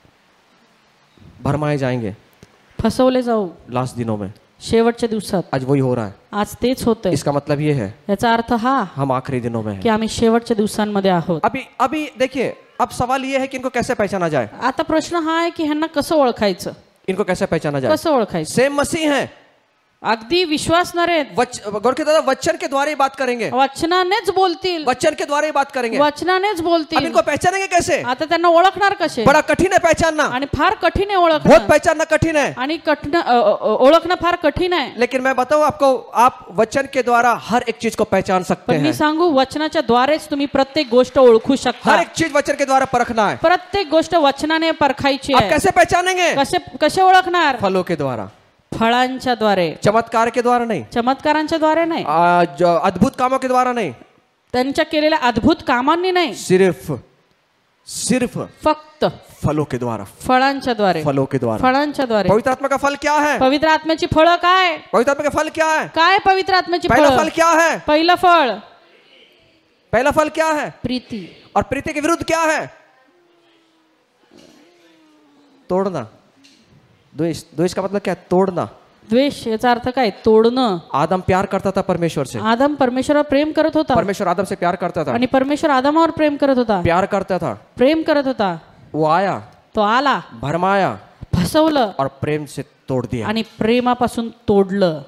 भरमाए जाएंगे फसवले जाऊ लास्ट दिनों में. शेवटच्या दिवसात. आज वही हो रहा है. आज तेच होतंय. इसका मतलब ये है याचा अर्थ हा हम आखिरी दिनों में हैं. की आम्ही शेवटच्या दिवसांमध्ये आहोत. अभी देखिए अब सवाल ये है कि इनको कैसे पहचाना जाए. आता प्रश्न हा आहे की ह्यांना कसं ओळखायचं. इनको कैसे पहचाना जाए. कसं ओळखायचं. सेम मसीह हैं. अगदी विश्वासणारे गौर के द्वारा वचन के द्वारा ही बात करेंगे. वचनानेच बोलतील. वचन के द्वारा ही बात करेंगे. वचनानेच अब बोलतील. इनको पहचानेंगे कैसे. आता त्यांना ओळखणार कसे. बड़ा कठिन है पहचानना. आणि फार कठीण आहे बहुत ओळखणं. पहचानना कठिन है. आणि ओळखणं फार कठीण आहे. लेकिन मैं बताऊं आपको आप वचन के द्वारा हर एक चीज को पहचान सकते पण मी हैं. सांगू वचनाच्या द्वारेच तुम्ही प्रत्येक गोष्ट ओळखू शकता. हर एक चीज वचन के द्वारा परखना है. प्रत्येक गोष्ट वचनाने परखायची आप आहे. कैसे पहचानेंगे. कसे ओळखणार. फलों के द्वारा. फळांच्या द्वारे. चमत्कार के द्वारा नहीं. चमत्कारांच्या द्वारे नाही. अद्भुत कामों के द्वारा नहीं. त्यांच्या केलेल्या अद्भुत कामांनी नाही. सिर्फ फक्त फलों के द्वारा. फळांच्या द्वारे. फलों के द्वारा. फळांच्या द्वारे. पवित्र आत्मा का फल क्या है. पवित्र आत्म्याची फळं काय. पवित्र आत्मा का फल क्या है. काय पवित्र आत्म्याची पहला फळं. फल क्या है. पहिलं फळ क्या है. प्रीती. और प्रीति के विरुद्ध क्या है. तोड़ना. द्वेष का मतलब क्या है. तोड़ना. द्वेष याचा अर्थ काय. तोडणं. आदम प्यार करता था परमेश्वर से. आदम परमेश्वरावर प्रेम करत होता. परमेश्वर आदम से प्यार करता था. आणि परमेश्वर आदमावर प्रेम करत होता. प्यार करता था. प्रेम करत होता. वो आया. तो आला. भरमाया. फसवलं. और प्रेम से तोड़ दिया. आणि प्रेमापासून तोडलं.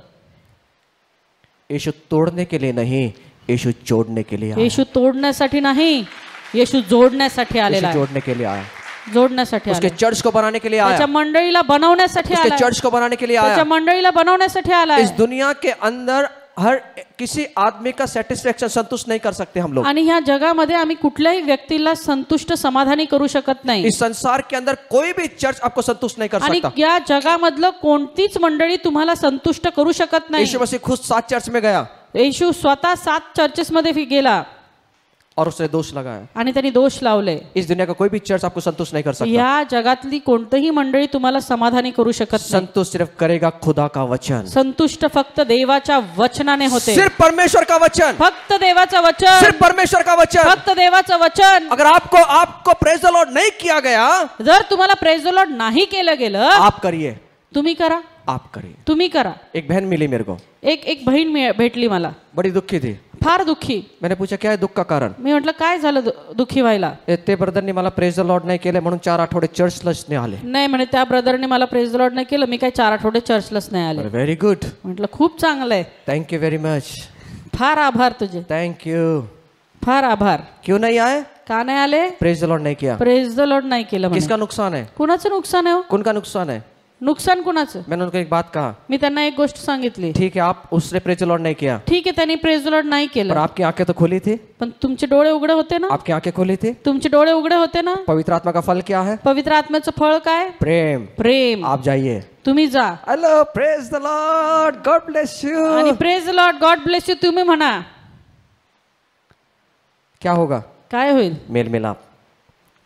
यीशु तोड़ने के लिए नहीं यीशु जोड़ने के लिए आया. येशू तोडण्यासाठी नाही येशू जोडण्यासाठी आलेला आहे. जोड़ने के लिए आया. जोडण्यासाठी उसके चर्च को बनाने के लिए आया. त्याच्या मंडळीला बनवण्यासाठी आला. उसके चर्च को बनाने के लिए आया. त्याच्या मंडळीला बनवण्यासाठी आला. इस दुनिया के अंदर हर किसी आदमी का सेटिस्फेक्शन संतुष्ट नहीं कर सकते हम लोग. आणि ह्या जगामध्ये आम्ही कुठल्याही व्यक्तीला संतुष्ट समाधानी करू शकत नाही. इस संसार के अंदर कोई भी चर्च आपको संतुष्ट नहीं कर सकता. आणि या जगामधलं कोणतीच मंडळी तुम्हाला संतुष्ट करू शकत नाही. यीशु मसीह खुद 7 चर्च में गया. येशू स्वतः 7 चर्चेस मध्ये गेला. और उसने दोष लगाया. आणि त्यांनी दोष लावले. इस दुनिया का कोई भी चर्च आपको संतुष्ट नहीं कर सकता. या जगातली कोणतीही मंडळी तुम्हाला समाधानी करू शकत नाही. संतुष्ट सिर्फ करेगा खुदा का वचन. संतुष्ट फक्त देवाच्या वचनाने होते. सिर्फ परमेश्वर का वचन. फक्त देवाचं वचन. सिर्फ परमेश्वर का वचन. फक्त देवाचं वचन. अगर आपको प्रेज द लॉर्ड नहीं किया गया. जर तुम्हाला प्रेज द लॉर्ड नाही केलं गेलं. आप करिए. तुम्ही करा. आप करिए. तुम्ही करा. एक बहन मिली मेरे को. एक बहीण भेटली मला. बड़ी दुखी थी. फार दुःखी. मैंने पूछा क्या है दुख का कारण. मी म्हटलं काय झालं दुःखी व्हायला. ते ब्रदरनी मला प्रेज द लॉर्ड नाही केले म्हणून 4 आठवडे चर्चलाच नाही आले. नाही म्हणे त्या ब्रदरने मला प्रेज द लॉर्ड नाही केलं मी काय 4 आठवडे चर्चलाच नाही आले. Very good. म्हटलं खूप चांगलं आहे. Thank you very much. फार आभार तुझे. Thank you. फार आभार. क्यों नहीं आए. का नाही आले. प्रेज द लॉर्ड नहीं किया. प्रेज द लॉर्ड नाही केलं. किसका नुकसान है. कुणाचं नुकसान आहे. उनका नुकसान है. नुकसान कुणाचं. मैंने उनको एक बात कहा. मी त्यांना एक गोष्ट सांगितली. ठीक है आप उसने प्रेज द लॉर्ड नहीं किया. ठीक है त्यांनी प्रेज द लॉर्ड नाही केलं. पर आपकी आंखें तो खुली थी. पण तुमचे डोळे उघडे होते ना. आपकी आंखें खुली थी. तुमचे डोळे उघडे होते ना. पवित्र आत्मा का फल क्या है. पवित्र आत्म्याचं फळ काय. प्रेम. प्रेम. आप जाइए. तुम्ही जा. Hello praise the Lord God bless you. आणि praise the Lord God bless you तुम्ही म्हणा. क्या होगा. काय होईल. मेल मिलाप.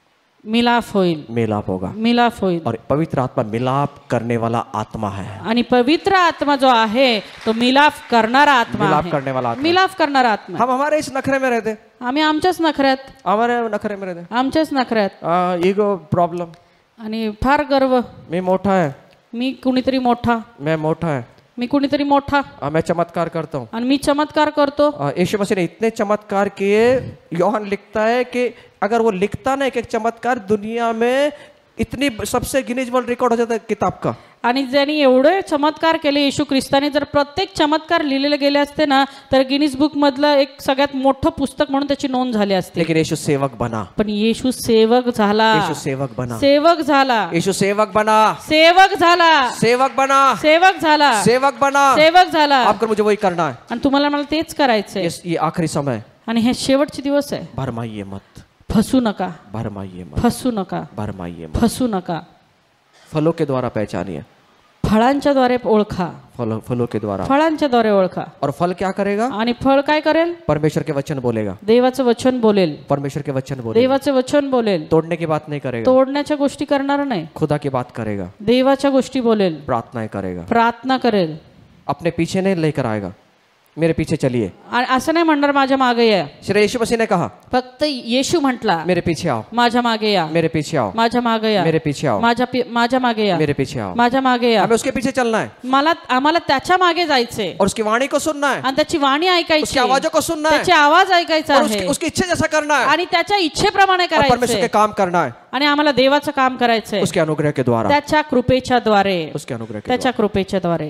मिलाप होईल, मिलाप होगा। मिलाप होईल. और पवित्र आत्मा मिलाप करने वाला आत्मा है। आणि पवित्र आत्मा जो आहे तो मिलाप करणारा आत्मा मिलाप आहे. करने वाला आत्मा। मिलाप करणारा आत्मा. हम हमारे इस नखरे में रहते, आम्ही आमच्याच नखऱ्यात, हमारे नखरे में रहते, आमच्याच नखऱ्यात. ईगो प्रॉब्लम, आणि फार गर्व, मैं मोटा है, मी कुणीतरी मोठा, मैं मोटा है, मी कुणीतरी मोठा, मैं चमत्कार करता हूँ। आणि मी चमत्कार करतो. यीशु मसीह ने इतने चमत्कार किए, योहन लिखता है कि अगर वो लिखता ना एक चमत्कार, दुनिया में इतनी सबसे गिनीज वर्ल्ड रिकॉर्ड हो जाता है किताब का. आणि ज्यांनी एवढे चमत्कार केले येशू ख्रिस्ताने, जर प्रत्येक चमत्कार लिहिलेले गेले असते ना तर गिनीज बुक मधलं एक सगळ्यात मोठं पुस्तक म्हणून त्याची नोंद झाली असते. लेकिन येशू सेवक बना. पण येशू सेवक झाला. येशू सेवक बना. सेवक झाला. येशू सेवक बना. सेवक झाला. सेवक बना. सेवक झाला. सेवक बना. सेवक झाला. आपको मुझे वही करना है. आणि तुम्हाला मला तेच करायचंय. ये आखिरी समय. आणि हे शेवटचे दिवस आहे. भरमाइए मत. फसू नका. भरमाइए मत. फसू नका. भरमाइए मत. फसू नका. फलों के द्वारा पहचानिए. फळांच्या द्वारे ओळखा. फलों के द्वारा. फळांच्या द्वारे ओळखा. और फल क्या करेगा? आणि फळ काय करेल? परमेश्वर के वचन बोलेगा. देवाचं वचन बोलेल. परमेश्वर के वचन बोलेगा. देवाचे वचन बोलेल. तोड़ने की बात नहीं करेगा. तोडण्याच्या गोष्टी करणार नाही. खुदा की बात करेगा. देवाच्या गोष्टी बोलेल. प्रार्थनाएं करेगा. प्रार्थना करेल. अपने पीछे नहीं लेकर आएगा. मेरे पीछे चलिए. असं नाही म्हणणार माझ्या मागे या. श्री यीशु मसीह ने कहा, फक्त येशू म्हटला मेरे पीछे आओ. माझ्या मागे या. मेरे पीछे आओ. माझ्या मागे या. मेरे पीछे आओ. माझ्या मागे या. मेरे पीछे आओ. माझ्या मागे या. हमें उसके पीछे चलना है. आम्हाला त्याच्या मागे जायचंय. और उसकी वाणी को सुनना है. आणि त्याची वाणी ऐकायची. उसकी आवाजों को सुनना है. त्याचे आवाज ऐकायचा आहे. उसकी इच्छा जैसा करना है. आणि त्याच्या इच्छेप्रमाणे परमेश्वर के करायचंय. काम करना है. आणि आम्हाला देवाचं काम करायचंय. उसके अनुग्रह के द्वारा. त्याच्या कृपेच्या द्वारे. उसके अनुग्रह के त्याच्या कृपेच्या द्वारे.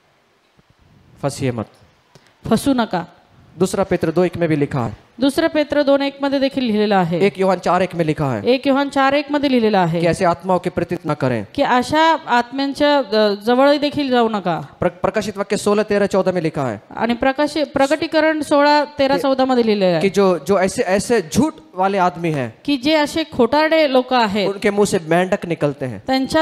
फंसिए मत. फसू नका. दूसरा पेत्र 2:1 में भी लिखा है. दुसरा पेत्र 2:1 मध्ये देखील लिहिलेलं आहे. 1 योहान 4:1 में लिखा है. 1 योहान 4:1 मध्ये लिहिलेलं आहे कि ऐसे आत्माओं के प्रति न करें. की अशा आत्म्यांच्या जवळ देखील जाऊ नका. प्रकाशित वाक्य 16:13-14 में लिखा है. आणि प्रकटीकरण 16:13-14 मध्ये लिहिलेलं आहे कि जो ऐसे झूठ वाले आदमी हैं, की जे असे खोटारडे लोक आहेत, उनके मुंह से मेंढक निकलते हैं. त्यांच्या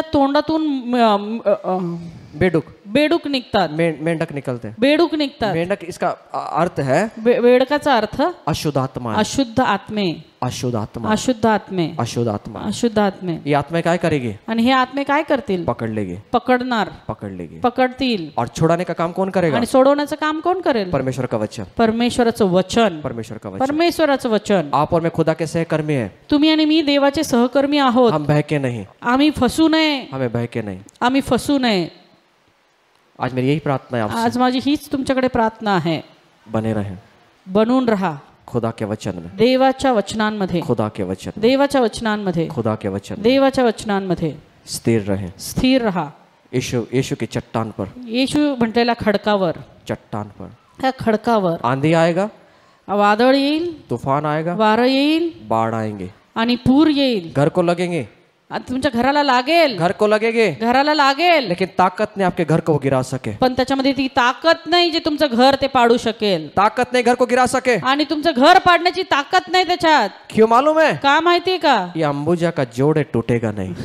तोंडातून बेडूक निघतात. मेंढक निकलते हैं. बेडूक निघतात. मेंढक इसका अर्थ है बेडकाचा अर्थ अशुद्ध आत्मा. अशुद्ध आत्मे. अशुद्ध आत्मा. अशुद्ध आत्मे. अशुद्ध आत्मा. अशुद्ध आत्मे. ये आत्मा काय करेगी? आणि हे आत्मे काय करतील? पकड़ लेगी. पकड़ लेगी. पकडतील. और छुड़ाने का काम कौन करेगा? आणि सोडवण्याचं काम कोण करेल? परमेश्वर का वचन. परमेश्वराचं वचन. परमेश्वराचं वचन. आप और मैं खुदा के सहकर्मी हैं. तुम्ही आणि मी देवाचे सहकर्मी आहोत. हम बहके नहीं. आम्ही फसू नये. हमें बहके नहीं. आम्ही फसू नये. आज मेरी यही प्रार्थना है आपसे. आज माझी हीच तुमच्याकडे प्रार्थना आहे. बने रहें. बनून रहा खुदा के वचन में. देवाच्या वचनांमध्ये. खुदा के वचन. देवाच्या वचनांमध्ये. खुदा के वचन. देवाच्या वचनांमध्ये स्थिर रहें. स्थिर रहा. यीशु की चट्टान पर. येशू म्हटलेल्या खडकावर. चट्टान पर. त्या खडकावर. आंधी आएगा. वादळ येईल. तूफान आएगा. वारं येईल. बाढ़ आएंगे. आणि पूर येईल. घर को लगेंगे. तुमच्या घराला लागेल. घर को लगेंगे. घराला लागेल. लेकिन ताकत ने आपके घर को गिरा सके. पण त्याच्यामध्ये ती ताकद नाही जे तुमचं घर ते पाडू शकेल. ताकत नहीं घर को गिरा सके. आणि तुमचं घर पाडण्याची ताकद नाही त्याच्यात. क्यों मालूम है? का माहितीये का? ये अंबुजा का जोड़ टूटेगा नहीं.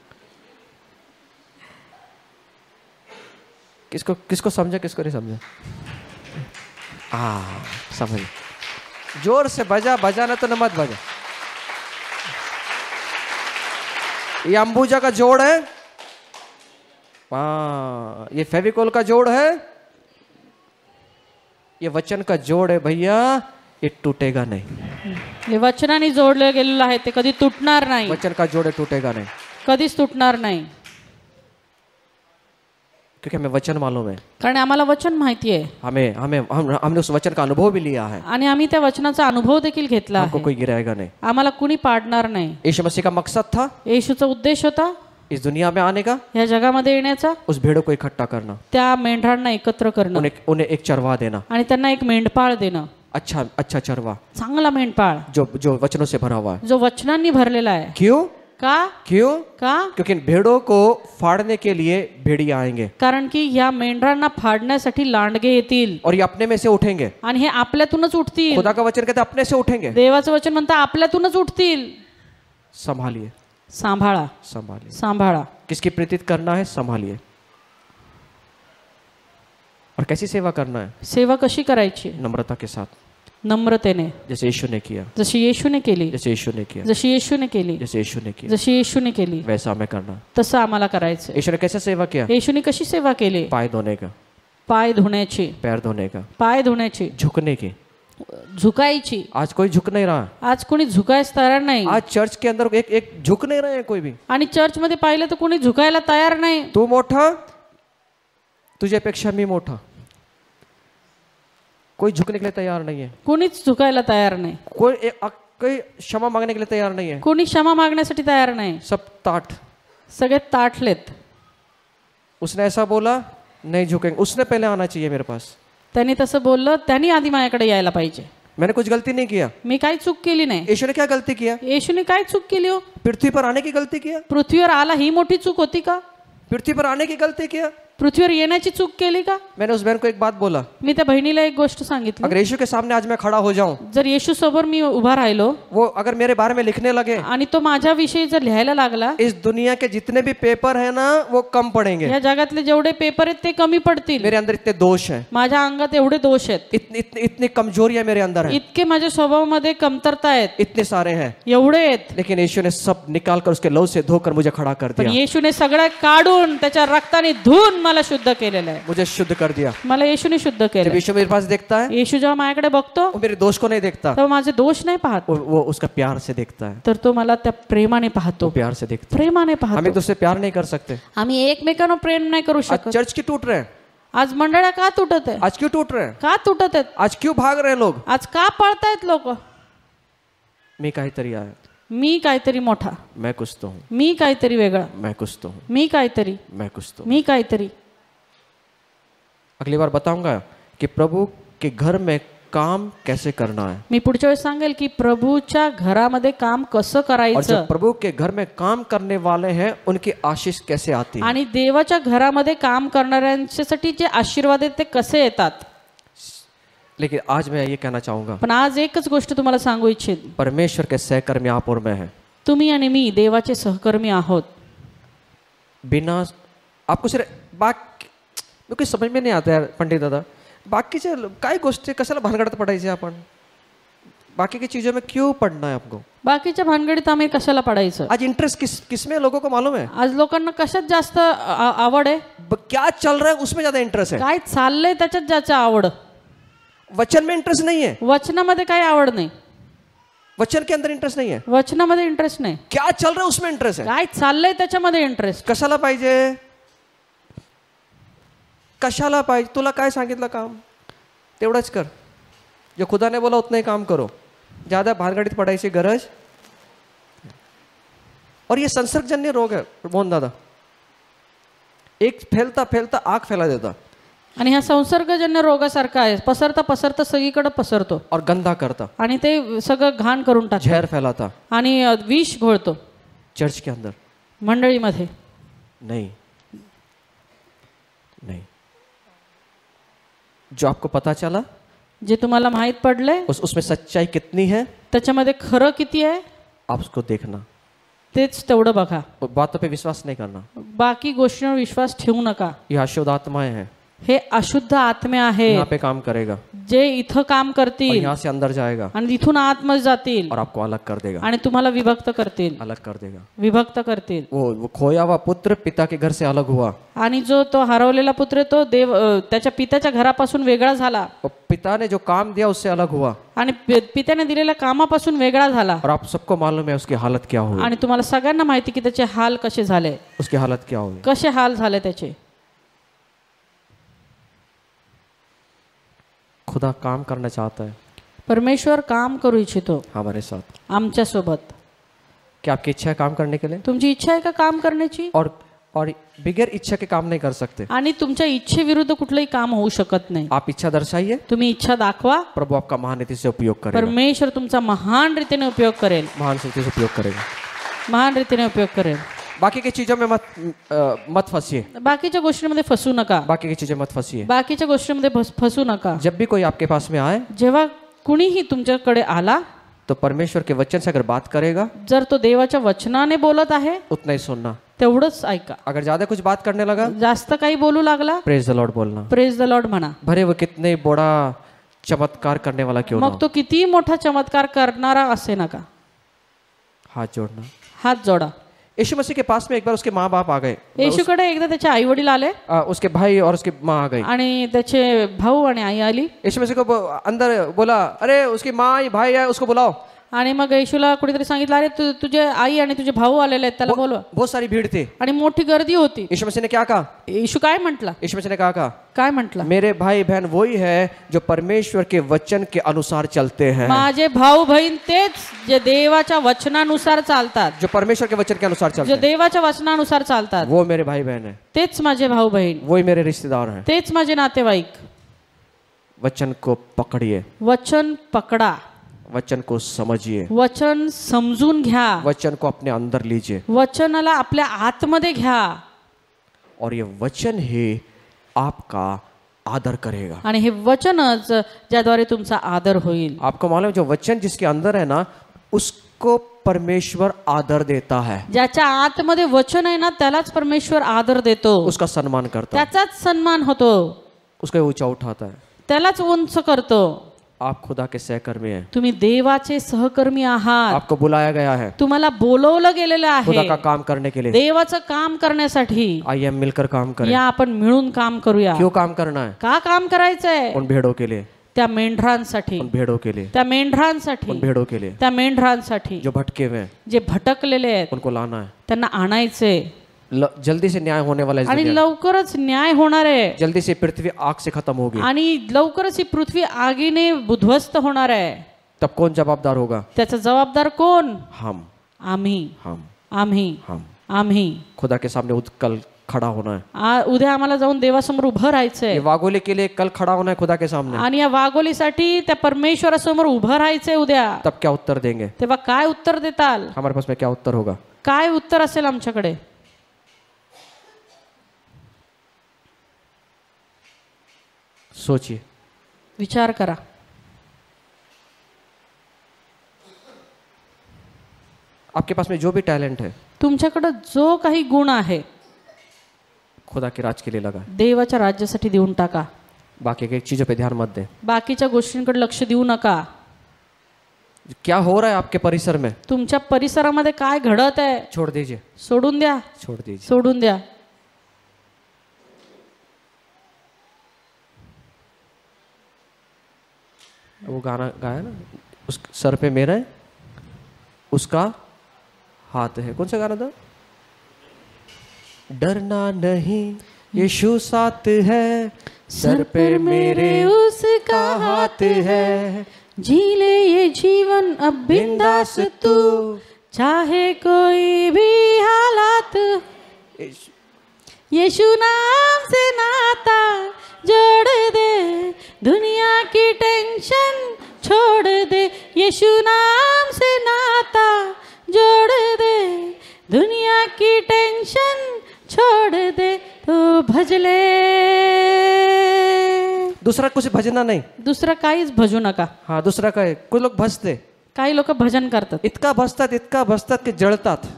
किसको समझा, किसको नहीं समझा? समझ. जोर से बजाना तो न मत बजा. ये अंबुजा का जोड़ है. ये फेविकोल का जोड़ है. ये वचन का जोड़ है भैया. ये टूटेगा नहीं. हे वचनाने जोडलं गेलेलं आहे ते कधी तुटणार नाही. वचन का जोड़ टूटेगा नहीं. कधीच तुटणार नाही. क्योंकि हमें वचन मालूम है. कारण आम्हाला वचन माहिती आहे. हमने उस वचन का अनुभव भी लिया है. आणि आम्ही त्या वचनाचा अनुभव देखील घेतला आहे. हमको कोई गिराएगा नहीं. आम्हाला कुणी पाडणार नाही. यीशु मसीह का मकसद था. येशूचा उद्देश होता इस दुनिया में आने का. या जगामध्ये येण्याचा. उस भेड़ों को इकट्ठा करना. त्या मेंढरांना एकत्र करणं. उन्हें एक चरवा देना. आणि त्यांना एक मेंढपाळ देणं. अच्छा चरवा. चांगला मेंढपाळ. जो वचनों से भरा हुआ है. जो वचनांनी भरलेला आहे. क्यों? क्यों? क्योंकि भेड़ों को फाड़ने के लिए भेड़िया आएंगे. कारण की या मेंढरांना फाडण्यासाठी लांडगे येतील. और ये अपने में से उठेंगे. आणि हे आपल्यातूनच उठतील. खुदा का वचन कहता है अपने से उठेंगे. देवाचं वचन म्हणतं आपल्यातूनच उठतील. संभालिए. सांभाळा. किसकी प्रीति करना है? संभालिए. और कैसी सेवा करना है? सेवा कशी करायची? नम्रता के साथ. नम्रतेने, जैसे यीशु ने किया, जशी येशूने केली, जैसे यीशु ने किया, जशी येशूने केली, जैसे यीशु ने किया, जशी येशूने केली, वैसा हमें करना। तसं आम्हाला करायचं। यीशु ने कैसे सेवा किया? येशूने कशी सेवा केली? पाय धोने का, पाय धुण्याची, पैर धोने का, पाय धुण्याची, झुकने की। झुकायची। आज कोई झुक नहीं रहा। आज कोणी झुकायच तयार नाही। आज चर्च के अंदर एक झुक नहीं रहे हैं कोई भी। आणि चर्च मध्ये पाहिलं तर कोणी झुकायला तयार नाही। तू मोठा, तुझ्यापेक्षा मी मोठा, कोई झुकने के लिए तैयार नहीं है। कोणीच झुकायला तयार नाही। कोई क्षमा मांगने के लिए तैयार नहीं है। कोणी क्षमा मागण्यासाठी तयार नाही। सब ताट, सगळे ताटलेत। उसने ऐसा बोला, नहीं झुकेंगे। उसने पहले आना चाहिए मेरे पास। त्यांनी तसं बोललं, त्यांनी आधी माझ्याकडे यायला पाहिजे। मैंने कुछ गलती नहीं किया। मी काही चूक केली नाही। यीशु ने क्या गलती किया? येशूने काय चूक केली हो? पृथ्वी पर आने की गलती किया। पृथ्वीवर आला ही मोठी चूक होती का? पृथ्वी पर आने की गलती किया। पृथ्वीवर येण्याची चूक केली का? मैंने उस बहन को एक बात बोला, मी त्या बहिणीला एक गोष्ट सांगितली, अगर यीशु के सामने आज मैं खड़ा हो जाऊं, जर येशू समोर मी उभा राहिलो, वो अगर मेरे बारे में लिखने लगे आणि तो माझ्याविषयी जर लिहायला लागला, इस दुनिया के जितने भी पेपर है ना वो कम पड़ेंगे। या जगातले जेवढे पेपर आहेत ते कमी पडतील। मेरे अंदर इतने दोष हैं, माझ्या अंगात एवढे दोष आहेत, इतनी कमजोरियां मेरे अंदर हैं, इतके माझ्या स्वभावामध्ये कमतरता आहेत, इतने सारे हैं, एवढे आहेत। लेकिन यीशु ने सब निकाल कर उसके लहू से धोकर मुझे खड़ा कर पण दिया। येशूने सगळं काढून त्याच्या रक्ताने धुवून मला शुद्ध केलेलं आहे। मुझे शुद्ध कर दिया। मला येशूने शुद्ध जब केलं। यीशु मेरे पास देखता है, येशू जेव्हा माझ्याकडे बघतो, वो मेरे दोष को नहीं देखता, तेव्हा माझे दोष नाही पाहत, वो उसका प्यार से देखता है। तर तो मला त्या प्रेमाने पाहतो, प्यार से देखता है। प्रेमाने हम एक पाहतो। दूसरे से प्यार नहीं कर सकते। आम्ही एकमेकांना प्रेम नाही करू आज शकत। चर्च क्यों टूट रहे हैं? आज मंडळा का तुटत आहे? आज क्यों टूट रहे हैं? का तुटत आहेत? आज क्यों भाग रहे हैं लोग? आज का पळतायत लोक? मैं काहीतरी आहे, मी काहीतरी मोठा, मैं कुछ तो हूँ, मी काहीतरी वेगळा, मैं कुछ तो हूँ, मी काहीतरी, मैं कुछ तो हूँ। मी काहीतरी। अगली बार बताऊंगा कि प्रभु के घर में काम कैसे करना है। मी पुढच्या वेळेस सांगेल की प्रभूच्या घरामध्ये काम कसं और करायचं, जब प्रभु के घर में काम करने वाले हैं उनकी आशीष कैसे आती है। आणि देवाच्या घरामध्ये काम करणाऱ्यांच्यासाठी जे आशीर्वाद आहेत ते कसे येतात। लेकिन आज मैं ये कहना चाहूंगा, पण आज एकच गोष्ट तुम्हाला सांगू इच्छित, परमेश्वर के सहकर्मी आप और मैं हैं। तुम्ही आणि मी देवाचे सहकर्मी आहोत। बिना आपको सिर्फ बाकी समझ में नहीं आता यार पंडित दादा, बाकीचे काय गोष्टी कशाला भानगडत पडायचे आपण? बाकी की चीजों में क्यों पढ़ना है आपको? बाकीच्या भानगडीत आम्ही कशाला पडायचं? आज इंटरेस्ट किसमें लोगों को मालूम है? आज लोकांना कशात जास्त आवड आहे? क्या चल रहा है उसमें ज्यादा इंटरेस्ट है। काय चाललंय त्याच्यात ज्याची आवड। वचन में इंटरेस्ट नहीं है, वचनामध्ये काही आवड नाही, वचन के अंदर इंटरेस्ट नहीं है, वचनामध्ये इंटरेस्ट नाही, क्या चल रहा है उसमें इंटरेस्ट है। काय चाललंय त्याच्यामध्ये इंटरेस्ट। कशाला पाहिजे? कशाला पाहिजे? तुला काय सांगितलं काम तेवढंच कर, जो खुदा ने बोला उतना ही काम करो, ज्यादा भानगडीत पडायची गरज। और ये संसर्गजन्य रोग है मोहन दादा, एक फैलता फैलता आग फैला देता, आणि हा संसर्गजन्य रोगासारखा आहे, पसरता पसरता सगळीकडे पसरतो और गंदा करता, आणि ते सगळं घाण करून टाकतो, जहर फैलाता आणि विष घोळतो चर्च के अंदर। मंडळीमध्ये। नहीं नहीं, जो आपको पता चला, जे तुम्हाला माहित पडले, उसमें सच्चाई कितनी है त्याच्यामध्ये खरं किती आहे आप उसको देखना, तेच तेवढं बघा। बातों पे विश्वास नहीं करना। बाकी गोष्टींवर विश्वास ठेवू नका। यह अशुद्ध आत्माएं हैं, हे अशुद्ध आत्मे आहे, यहाँ पे काम करेगा, जे इथं काम और करतील यहाँ से अंदर जाएगा आणि तिथून आतमध्ये जातील और आपको अलग कर देगा, आणि तुम्हाला विभक्त करतील, अलग कर देगा। विभक्त करतील। वो खोया हुआ पुत्र पिता के घर से अलग हुआ, आणि जो तो हरवलेला पुत्र तो त्याच्या पित्याच्या घरापासून वेगळा झाला, और पिता ने जो काम दिया उससे अलग हुआ, आणि पित्याने दिलेल्या कामापासून वेगळा झाला। और आप सबको मालूम है उसकी हालत क्या हुई, आणि तुम्हाला सगळ्यांना माहिती की त्याचे हाल कसे झाले, उसकी हालत क्या हुई। कसे हाल झाले त्याचे। खुदा काम करना चाहता है परमेश्वर काम करू इच्छितो हमारे साथ। आमच्या सोबत। क्या आपकी इच्छा है काम करने के लिए? तुमची इच्छा आहे का काम करण्याची? और बिगर इच्छा के काम नहीं कर सकते। आणि तुमच्या इच्छेविरुद्ध कुठलंही काम होऊ शकत नाही। आप इच्छा दर्शाइए, तुम्ही इच्छा दाखवा, प्रभु आपका महान रीति से उपयोग करेगा, परमेश्वर तुमचा महान रीतीने उपयोग करेल, महान रीति से उपयोग करेगा, महान रीतीने उपयोग करेल। बाकी की चीजों में मत फंसिए, बाकीच्या गोष्टींमध्ये फसू नका, बाकी की चीजें मत फंसिए। बाकीच्या गोष्टींमध्ये फसू नका। जब भी कोई आपके पास में आए, जेव्हा कुणीही तुमच्याकडे आला, तो परमेश्वर के वचन से अगर बात करेगा, जर तो देवाच्या वचनाने बोलत आहे, उतना ही सुनना, तेवढंच ऐका। अगर ज्यादा कुछ बात करने लगा, जास्त काही बोलू लागला, प्रेज द लॉर्ड बोलना, प्रेज द लॉर्ड म्हणा। भरे वो कितने बड़ा चमत्कार करने वाला क्यों ना मग तो किती मोठा चमत्कार करणारा असे नका. हाथ जोड़ना. हात जोडा. यीशु मसीह के पास में एक बार उसके माँ बाप आ गए. येशूकडे एकदा त्याचे आई वडील आले उसके भाई और उसकी माँ आ गई. आणि त्याचे भाऊ आणि आई आली. यीशु मसीह को अंदर बोला, अरे उसकी माँ भाई है उसको बुलाओ. आणि मग येशूला कुणीतरी सांगितलं, अरे तुझे आई आणि तुझे भाऊ आलेले आहेत, त्याला बोलवा. बहुत सारी भीड़ थी आणि मोठी गर्दी होती. यीशु मसीह ने क्या कहा? येशू काय म्हटला? यीशु मसीह ने कहा काय म्हटला? मेरे भाई बहन वही है जो परमेश्वर के वचन के अनुसार चलते हैं. माझे भाऊ बहीण तेच जे देवाच्या वचनानुसार चालतात. जो परमेश्वर के वचन के अनुसार चलते जे हैं, देवाच्या वचनानुसार चालतात, वो मेरे भाई बहन है. तेच माझे भाऊ बहीण, वही मेरे रिश्तेदार हैं. तेच माझे नातेवाईक. वचन को पकड़िए, वचन पकडा, वचन को समझिए, वचन समजून घ्या, वचन को अपने अंदर लीजिए. वचनाला आपल्या आतमध्ये घ्या. और ये वचन ही आपका आदर करेगा. आणि हे वचनच ज्याद्वारे तुमचा आदर होईल. आपको मालूम है जो वचन जिसके अंदर है ना, उसको परमेश्वर आदर देता है. ज्याच्या आतमध्ये वचन आहे ना, त्यालाच परमेश्वर आदर देतो, उसका सम्मान करता है, त्याचाच सन्मान होतो, उसको ऊंचा उठाता है. त्यालाच उंच करतो. आप खुदा के सहकर्मी हैं. तुम्ही देवाचे सहकर्मी आहात. आपको बुलाया गया है तुम्हाला बोलवलं गेलेलं खुदा का आहे काम करने के लिए. देवाचं काम करण्यासाठी. आइए हम मिलकर काम करें. या आपण मिळून काम करूया. क्यों काम करना है? का काम करायचंय? उन भेड़ों के लिए, त्या मेंढरांसाठी, उन भेड़ों के लिए, त्या मेंढरांसाठी, उन भेड़ों के लिए त्या मेंढरांसाठी जो भटके हुए हैं, जे भटकलेले आहेत, उनको लाना है. त्यांना आणायचे. जल्दी से न्याय होने वाला है. आणि लवकरच न्याय होणार आहे. जल्दी से पृथ्वी आग से खत्म होगी. आणि लवकरच ही पृथ्वी आगीने उद्ध्वस्त होणार आहे. तब कौन जवाबदार होगा? त्याचा जबाबदार कोण? हम. आम्ही. हम. आम्ही. हम. आम्ही. खुदा के सामने कल खड़ा होना है. उद्या आम्हाला जाऊन देवासमोर उभं राहायचंय. ये वागोली के लिए कल खड़ा होना है खुदा के सामने. आणि या वागोलीसाठी त्या परमेश्वरासमोर उभं राहायचंय उद्या. तब क्या उत्तर देंगे? तेव्हा काय उत्तर देताल? हमारे पास में क्या उत्तर होगा? काय उत्तर असेल आमच्याकडे? सोचिए, विचार करा. आपके पास में जो भी टैलेंट है, तुमच्याकडे जो काही गुण आहे, खुदा के राज के लिए लगा. देवाच्या राज्यासाठी देऊन टाका. बाकी की चीजों पे ध्यान मत दे. बाकीच्या गोष्टींकडे लक्ष देऊ नका. क्या हो रहा है आपके परिसर में, तुमच्या परिसरामध्ये काय घडत आहे, छोड़ दीजिए. सोडून द्या. छोड़ दीजिए. सोडून द्या. वो गाना गाया ना, उस सर पे मेरा है, उसका हाथ है. कौन सा गाना था? डरना नहीं यीशु साथ है, सर पे मेरे उसका हाथ है. जी ले ये जीवन अब बिंदास तू, चाहे कोई भी हालात. यीशु नाम से नाता जोड़ दे, दुनिया की टेंशन छोड़ दे. यीशु नाम से नाता जोड़ दे, दुनिया की टेंशन छोड़ दे. तो भजले. दूसरा कुछ भजना नहीं. दुसरं काहीच भजू नका. हाँ, दूसरा काय, कुछ लोग भजते, काही लोक भजन करतात. इतका भजतात की जळतात.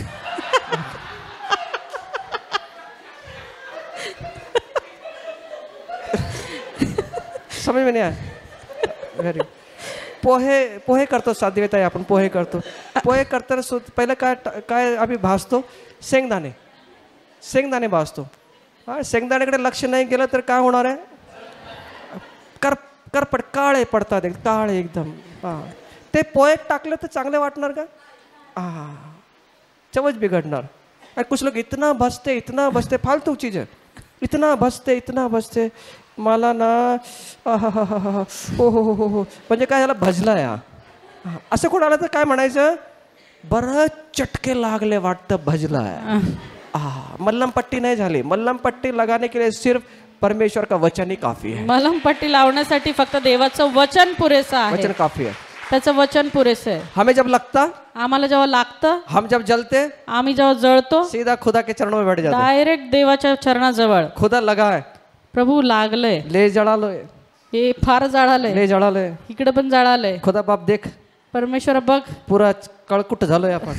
समझ में नहीं आया. वेरी पोहे करतो साध्य आपण पोहे करतो. पोहे करताना पहिलं काय आम्ही भाजतो? शेंगदाणे भाजतो. हा, शेंगदाण्याकडे लक्ष नाही गेलं तर काय होणार आहे? करपट काळे पडतात, काळे एकदम. हा, ते पोहे टाकले तर चांगले वाटणार का? हा, चवच बिघडणार. कुछ लोग इतना बसते फालतू चीज है. इतना बसते मला ना हो म्हणजे काय, याला भजला या असं कोण आलं तर काय म्हणायचं? बरं चटके लागले वाटतं, भजला आहे. मल्लमपट्टी नाही झाली. मल्लमपट्टी लगाने के लिए सिर्फ परमेश्वर का वचन ही काफी है. मलमपट्टी लावण्यासाठी फक्त देवाचं वचन पुरेसं आहे. वचन काफी है. त्याचं वचन पुरेसं आहे. हमें जब लगता, आम्हाला जेव्हा लागतं, हम जब जलते, आम्ही जेव्हा जळतो, सीधा खुदा के चरणों में बैठ जाते. डायरेक्ट देवाच्या चरणाजवळ. खुदा लगा है, प्रभू लागलंय, ले जळा लो, हे फार जाळालंय, ले जळा लो, इकडे पण जाळालंय. खुदा बाप देख, परमेश्वर बघ, पूरा कळकुट झालोय आपण.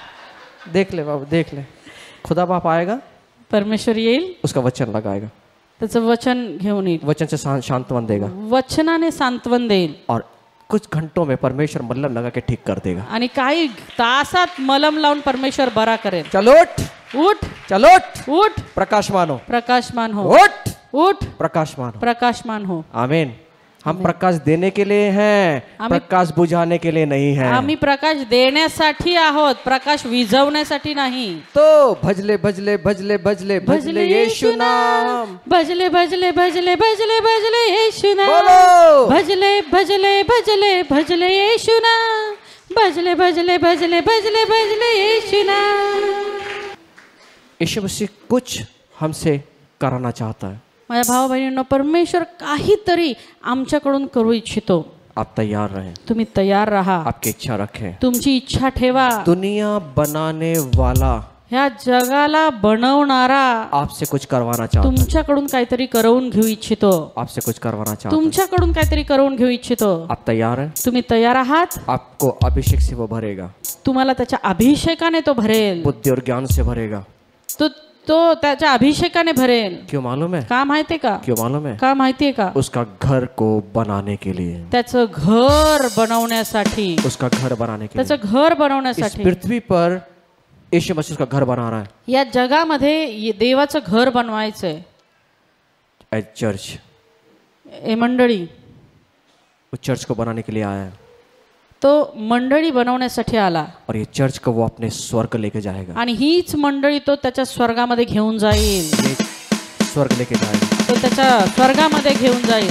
देख ले बाबू, देख ले. खुदा बाप आएगा, परमेश्वर येईल, उसका वचन लगाएगा. त्याचं वचन घेऊन येईल, वचन से सांत्वन देगा वचनाने सांत्वन देईल और कुछ घंटों में परमेश्वर मल्लम लगा के ठीक कर देगा. आणि काही तासात मलम लावून परमेश्वर बरा करेल. चलो उठ, चलो उठ, प्रकाशमान हो, प्रकाशमान हो, उठ, प्रकाशमान हो, प्रकाशमान हो. आमीन. हम प्रकाश देने के लिए हैं, प्रकाश बुझाने के लिए नहीं है. आम्ही प्रकाश देण्यासाठी आहोत, प्रकाश विझवण्यासाठी नाही. तो भजले भजले भजले भजले भजले येशू नाम, भजले भजले भजले भजले भजले येशू नाम, बोलो भजले भजले भजले भजले येशू नाम, भजले भजले भजले भजले भजले येशू नाम. यीशु मसीह कुछ हमसे कराना चाहता है. माझ्या भाऊ बहिणींनो, परमेश्वर काहीतरी आमच्याकडून करू इच्छितो. आप तैयार रहें, तुम्ही तयार राहा, आपकी इच्छा रखें. तुमची इच्छा ठेवा. दुनिया बनाने वाला ह्या जगाला बनवणारा आपसे कुछ करवाना चाहता है. तुमच्याकडून काहीतरी करवून घेऊ इच्छितो. आपसे कुछ करवाना चाहता है. तुमच्याकडून काहीतरी करवून घेऊ इच्छितो. आप तैयार हैं? तुम्ही तयार आहात? आपको अभिषेक से वो भरेगा, तुम्हाला त्याच्या अभिषेकाने तो भरेल, बुद्धि और ज्ञान से भरेगा. तो त्याच्या अभिषेकाने भरेल. क्यों मालूम है? का माहितीये का? क्यों मालूम है? का माहितीये का? उसका घर को बनाने के लिए, त्याचं घर बनवण्यासाठी, उसका घर बनाने के लिए. त्याचं घर इस बनवण्यासाठी पृथ्वी पर यीशु मसीह उसका घर बना रहा है. या जगामध्ये देवाचं घर बनवायचंय. एज चर्च, ए मंडळी, वो चर्च को बनाने के लिए आया है. तो मंडळी बनवण्यासाठी आला और ये चर्च को वो अपने स्वर्ग लेके जाएगा. आणि हीच मंडळी तो त्याच्या स्वर्गामध्ये घेऊन जाईल. ये स्वर्ग लेके जाएगा. तो त्याच्या स्वर्गामध्ये घेऊन जाईल.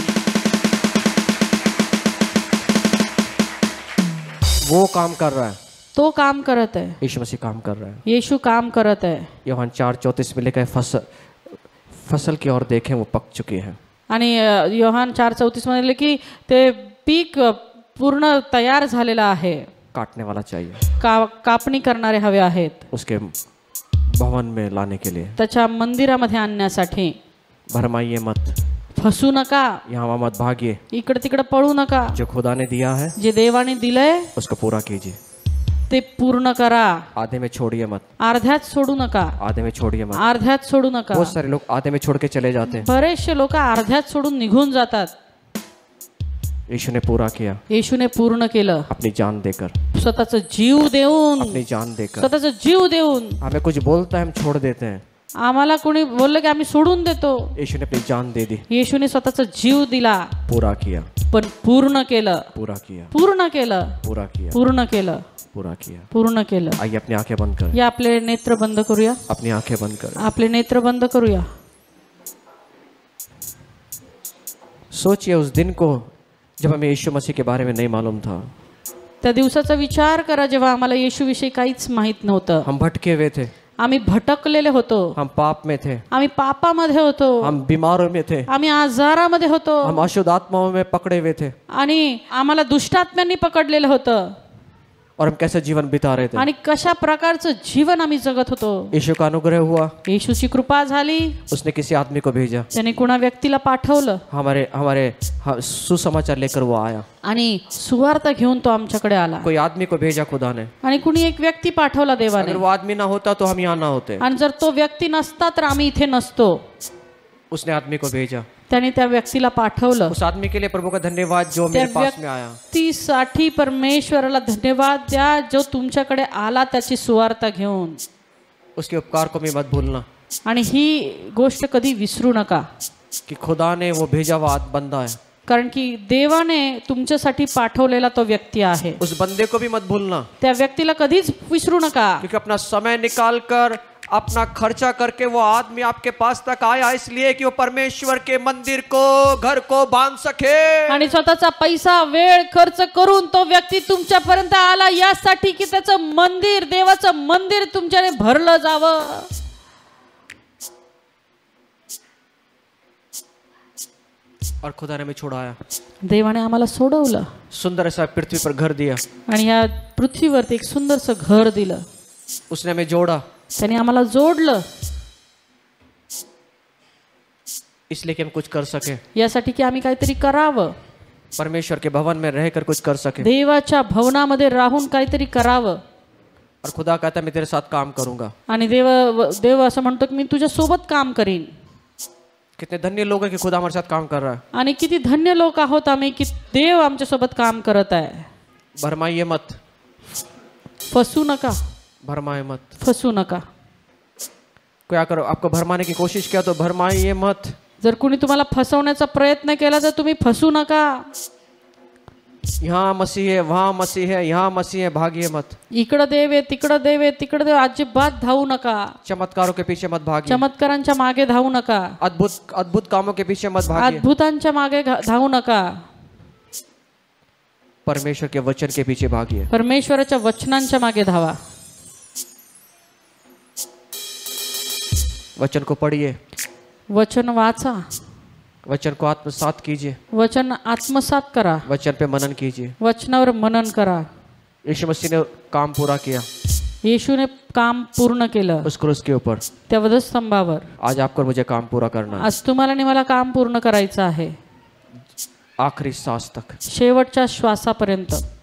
वो काम कर रहा है, तो काम करत आहे. यीशु मसीह काम कर रहा है. येशू काम करत आहे. यूहन्ना 4:34 में लिखा है, फसल की ओर देखें वो पक चुकी है. आणि योहान 4:34 मध्ये की ते पीक पूर्ण तयार झालेला आहे. काटने वाला चाहिए, कापणी करणारे हवे आहेत, उसके भवन में लाने के लिए. त्याच्या मंदिरामध्ये आणण्यासाठी. भरमाइए मत, फसू नका, यहाँ मत भागिए. इकडे तिकडे पळू नका. जो खुदा ने दिया है जे देवाने दिलंय उसको पूरा कीजिए. ते पूर्ण करा. आधे में छोड़िए मत, अर्ध्यात सोडू नका, आधे में छोड़िए मत. अर्ध्यात सोडू नका. बहुत सारे लोग आधे में छोड़ के चले जाते हैं. बरेचसे लोक अर्ध्यात सोडून निघून जातात. यीशु ने पूरा किया, येशूने पूर्ण केलं, अपनी जान देकर, स्वतःचा जीव देऊन, अपनी जान देकर. स्वतःचा जीव देऊन. हमें कुछ बोलता है हम छोड़ देते हैं. आम्हाला कोणी बोललं की आम्ही सोडून देतो. यीशु ने अपनी जान दे दी, येशूने स्वतःचा जीव दिला, पूरा किया, पण पूर्ण केलं, पूरा किया, पूर्ण केलं, पूरा किया, पूर्ण केलं, पूरा किया. पूर्ण केलं. आइए अपनी आंखें बंद करें, या आपले नेत्र बंद करूया, अपनी आंखें बंद करें. आपले नेत्र बंद करूया. सोचिए उस दिन को जब हमें यीशु मसीह के बारे में नहीं मालूम था. त्या दिवसाचा विचार करा जेव्हा आम्हाला येशूविषयी काहीच माहित नव्हतं. हम भटके हुए थे, आम्ही भटकलेले होतो, हम पाप में थे, आम्ही पापामध्ये होतो, हम बीमारों में थे, आम्ही आजारामध्ये होतो, हम अशुद्ध आत्माओं में पकड़े हुए थे. आणि आम्हाला दुष्टात्म्यांनी पकडलेलं होतं. और हम कैसे जीवन बिता रहे थे. आणि कशा प्रकारचं जीवन आम्ही जगत होतो. यीशु का अनुग्रह हुआ, येशूची कृपा झाली, उसने किसी आदमी को भेजा, त्याने कुणा व्यक्तीला पाठवलं, हमारे सुसमाचार लेकर वो आया. आणि सुवार्ता घेऊन तो आमच्याकडे आला. कोई आदमी को भेजा खुदा ने. आणि कुणी एक व्यक्ती पाठवला देवाने. अगर वो आदमी ना होता तो हम यहाँ ना होते. आणि जर तो व्यक्ती नसता तर आम्ही इथे नसतो. उसने आदमी को भेजा, त्याने त्या व्यक्तीला पाठवलं. उस आदमी के लिए प्रभु का धन्यवाद जो मेरे पास में आया. व्यक्तीसाठी परमेश्वराला धन्यवाद द्या जो तुमच्याकडे आला त्याची सुवार्ता घेऊन. उसके उपकार को मैं मत भूलना. आणि ही गोष्ट कधी विसरू नका कि खुदा ने वो भेजा हुआ बंदा है. कारण की देवाने तुमच्यासाठी पाठवलेला तो व्यक्ती आहे. उस बंदे को भी मत भूलना. त्या व्यक्तीला कधीच विसरू नका. क्योंकि अपना समय निकाल कर अपना खर्चा करके वो आदमी आपके पास तक आया इसलिए कि वो परमेश्वर के मंदिर को, घर को बांध सके. आणि स्वतःचा पैसा वेळ खर्च करून तो व्यक्ती तुमच्यापर्यंत आला यासाठी की त्याचं मंदिर, देवाचं मंदिर तुमच्याने भरलं जावं. और खुदा ने हमें छुड़ाया. देवाने आम्हाला सोडवलं. सुंदर ऐसा पृथ्वी पर घर दिया. आणि या पृथ्वीवरती एक सुंदरसं घर दिलं. उसने हमें जोड़ा. त्याने आम्हाला जोडलं. इसलिए कि हम कुछ कर सके. यासाठी की आम्ही काहीतरी करावं. परमेश्वर के भवन में रहकर कुछ कर सके. देवाच्या भवनामध्ये राहून काहीतरी करावं. और खुदा कहता है मैं तेरे साथ काम करूंगा. आणि देव असं म्हणतो की मी तुझ्या सोबत काम करीन. कितने धन्य लोग हैं कि खुदा हमारे साथ काम कर रहा है. आणि किती धन्य लोक आहोत आम्ही की देव आमच्या सोबत काम करत आहे. भरमाइए मत, फसू नका, भरमाए मत. फसू नका. क्या करो, आपको भरमाने की कोशिश किया तो भरमाइए मत. जर कुणी तुम्हाला फसवण्याचा प्रयत्न केला तर तुम्ही फसू नका. यहाँ मसीह है, वहाँ मसीह है, यहाँ मसीह है, भागिए मत. इकडं देव आहे, तिकडं देव आहे, तिकडं देव, अजिबात धावू नका. चमत्कारों के पीछे मत भागिए. चमत्कारांच्या मागे धावू नका. अद्भुत अद्भुत कामों के पीछे मत भागिए. अद्भुतांच्या मागे धावू नका. परमेश्वर के वचन के पीछे भागिए. परमेश्वराच्या वचनांच्या मागे धावा. वचन को पढ़िए, वचन वाचा, वचन को आत्मसात कीजिए, वचन आत्मसात करा, वचन पे मनन कीजिए. वचनावर मनन करा. यीशु मसीह ने काम पूरा किया येशूने काम पूर्ण केलं उस क्रूस के ऊपर. त्या वधस्तंभावर. आज आपको और मुझे काम पूरा करना है, आज तुम्हाला आणि मला काम पूर्ण करायचं आहे, आखिरी सांस तक. शेवटच्या श्वासापर्यंत.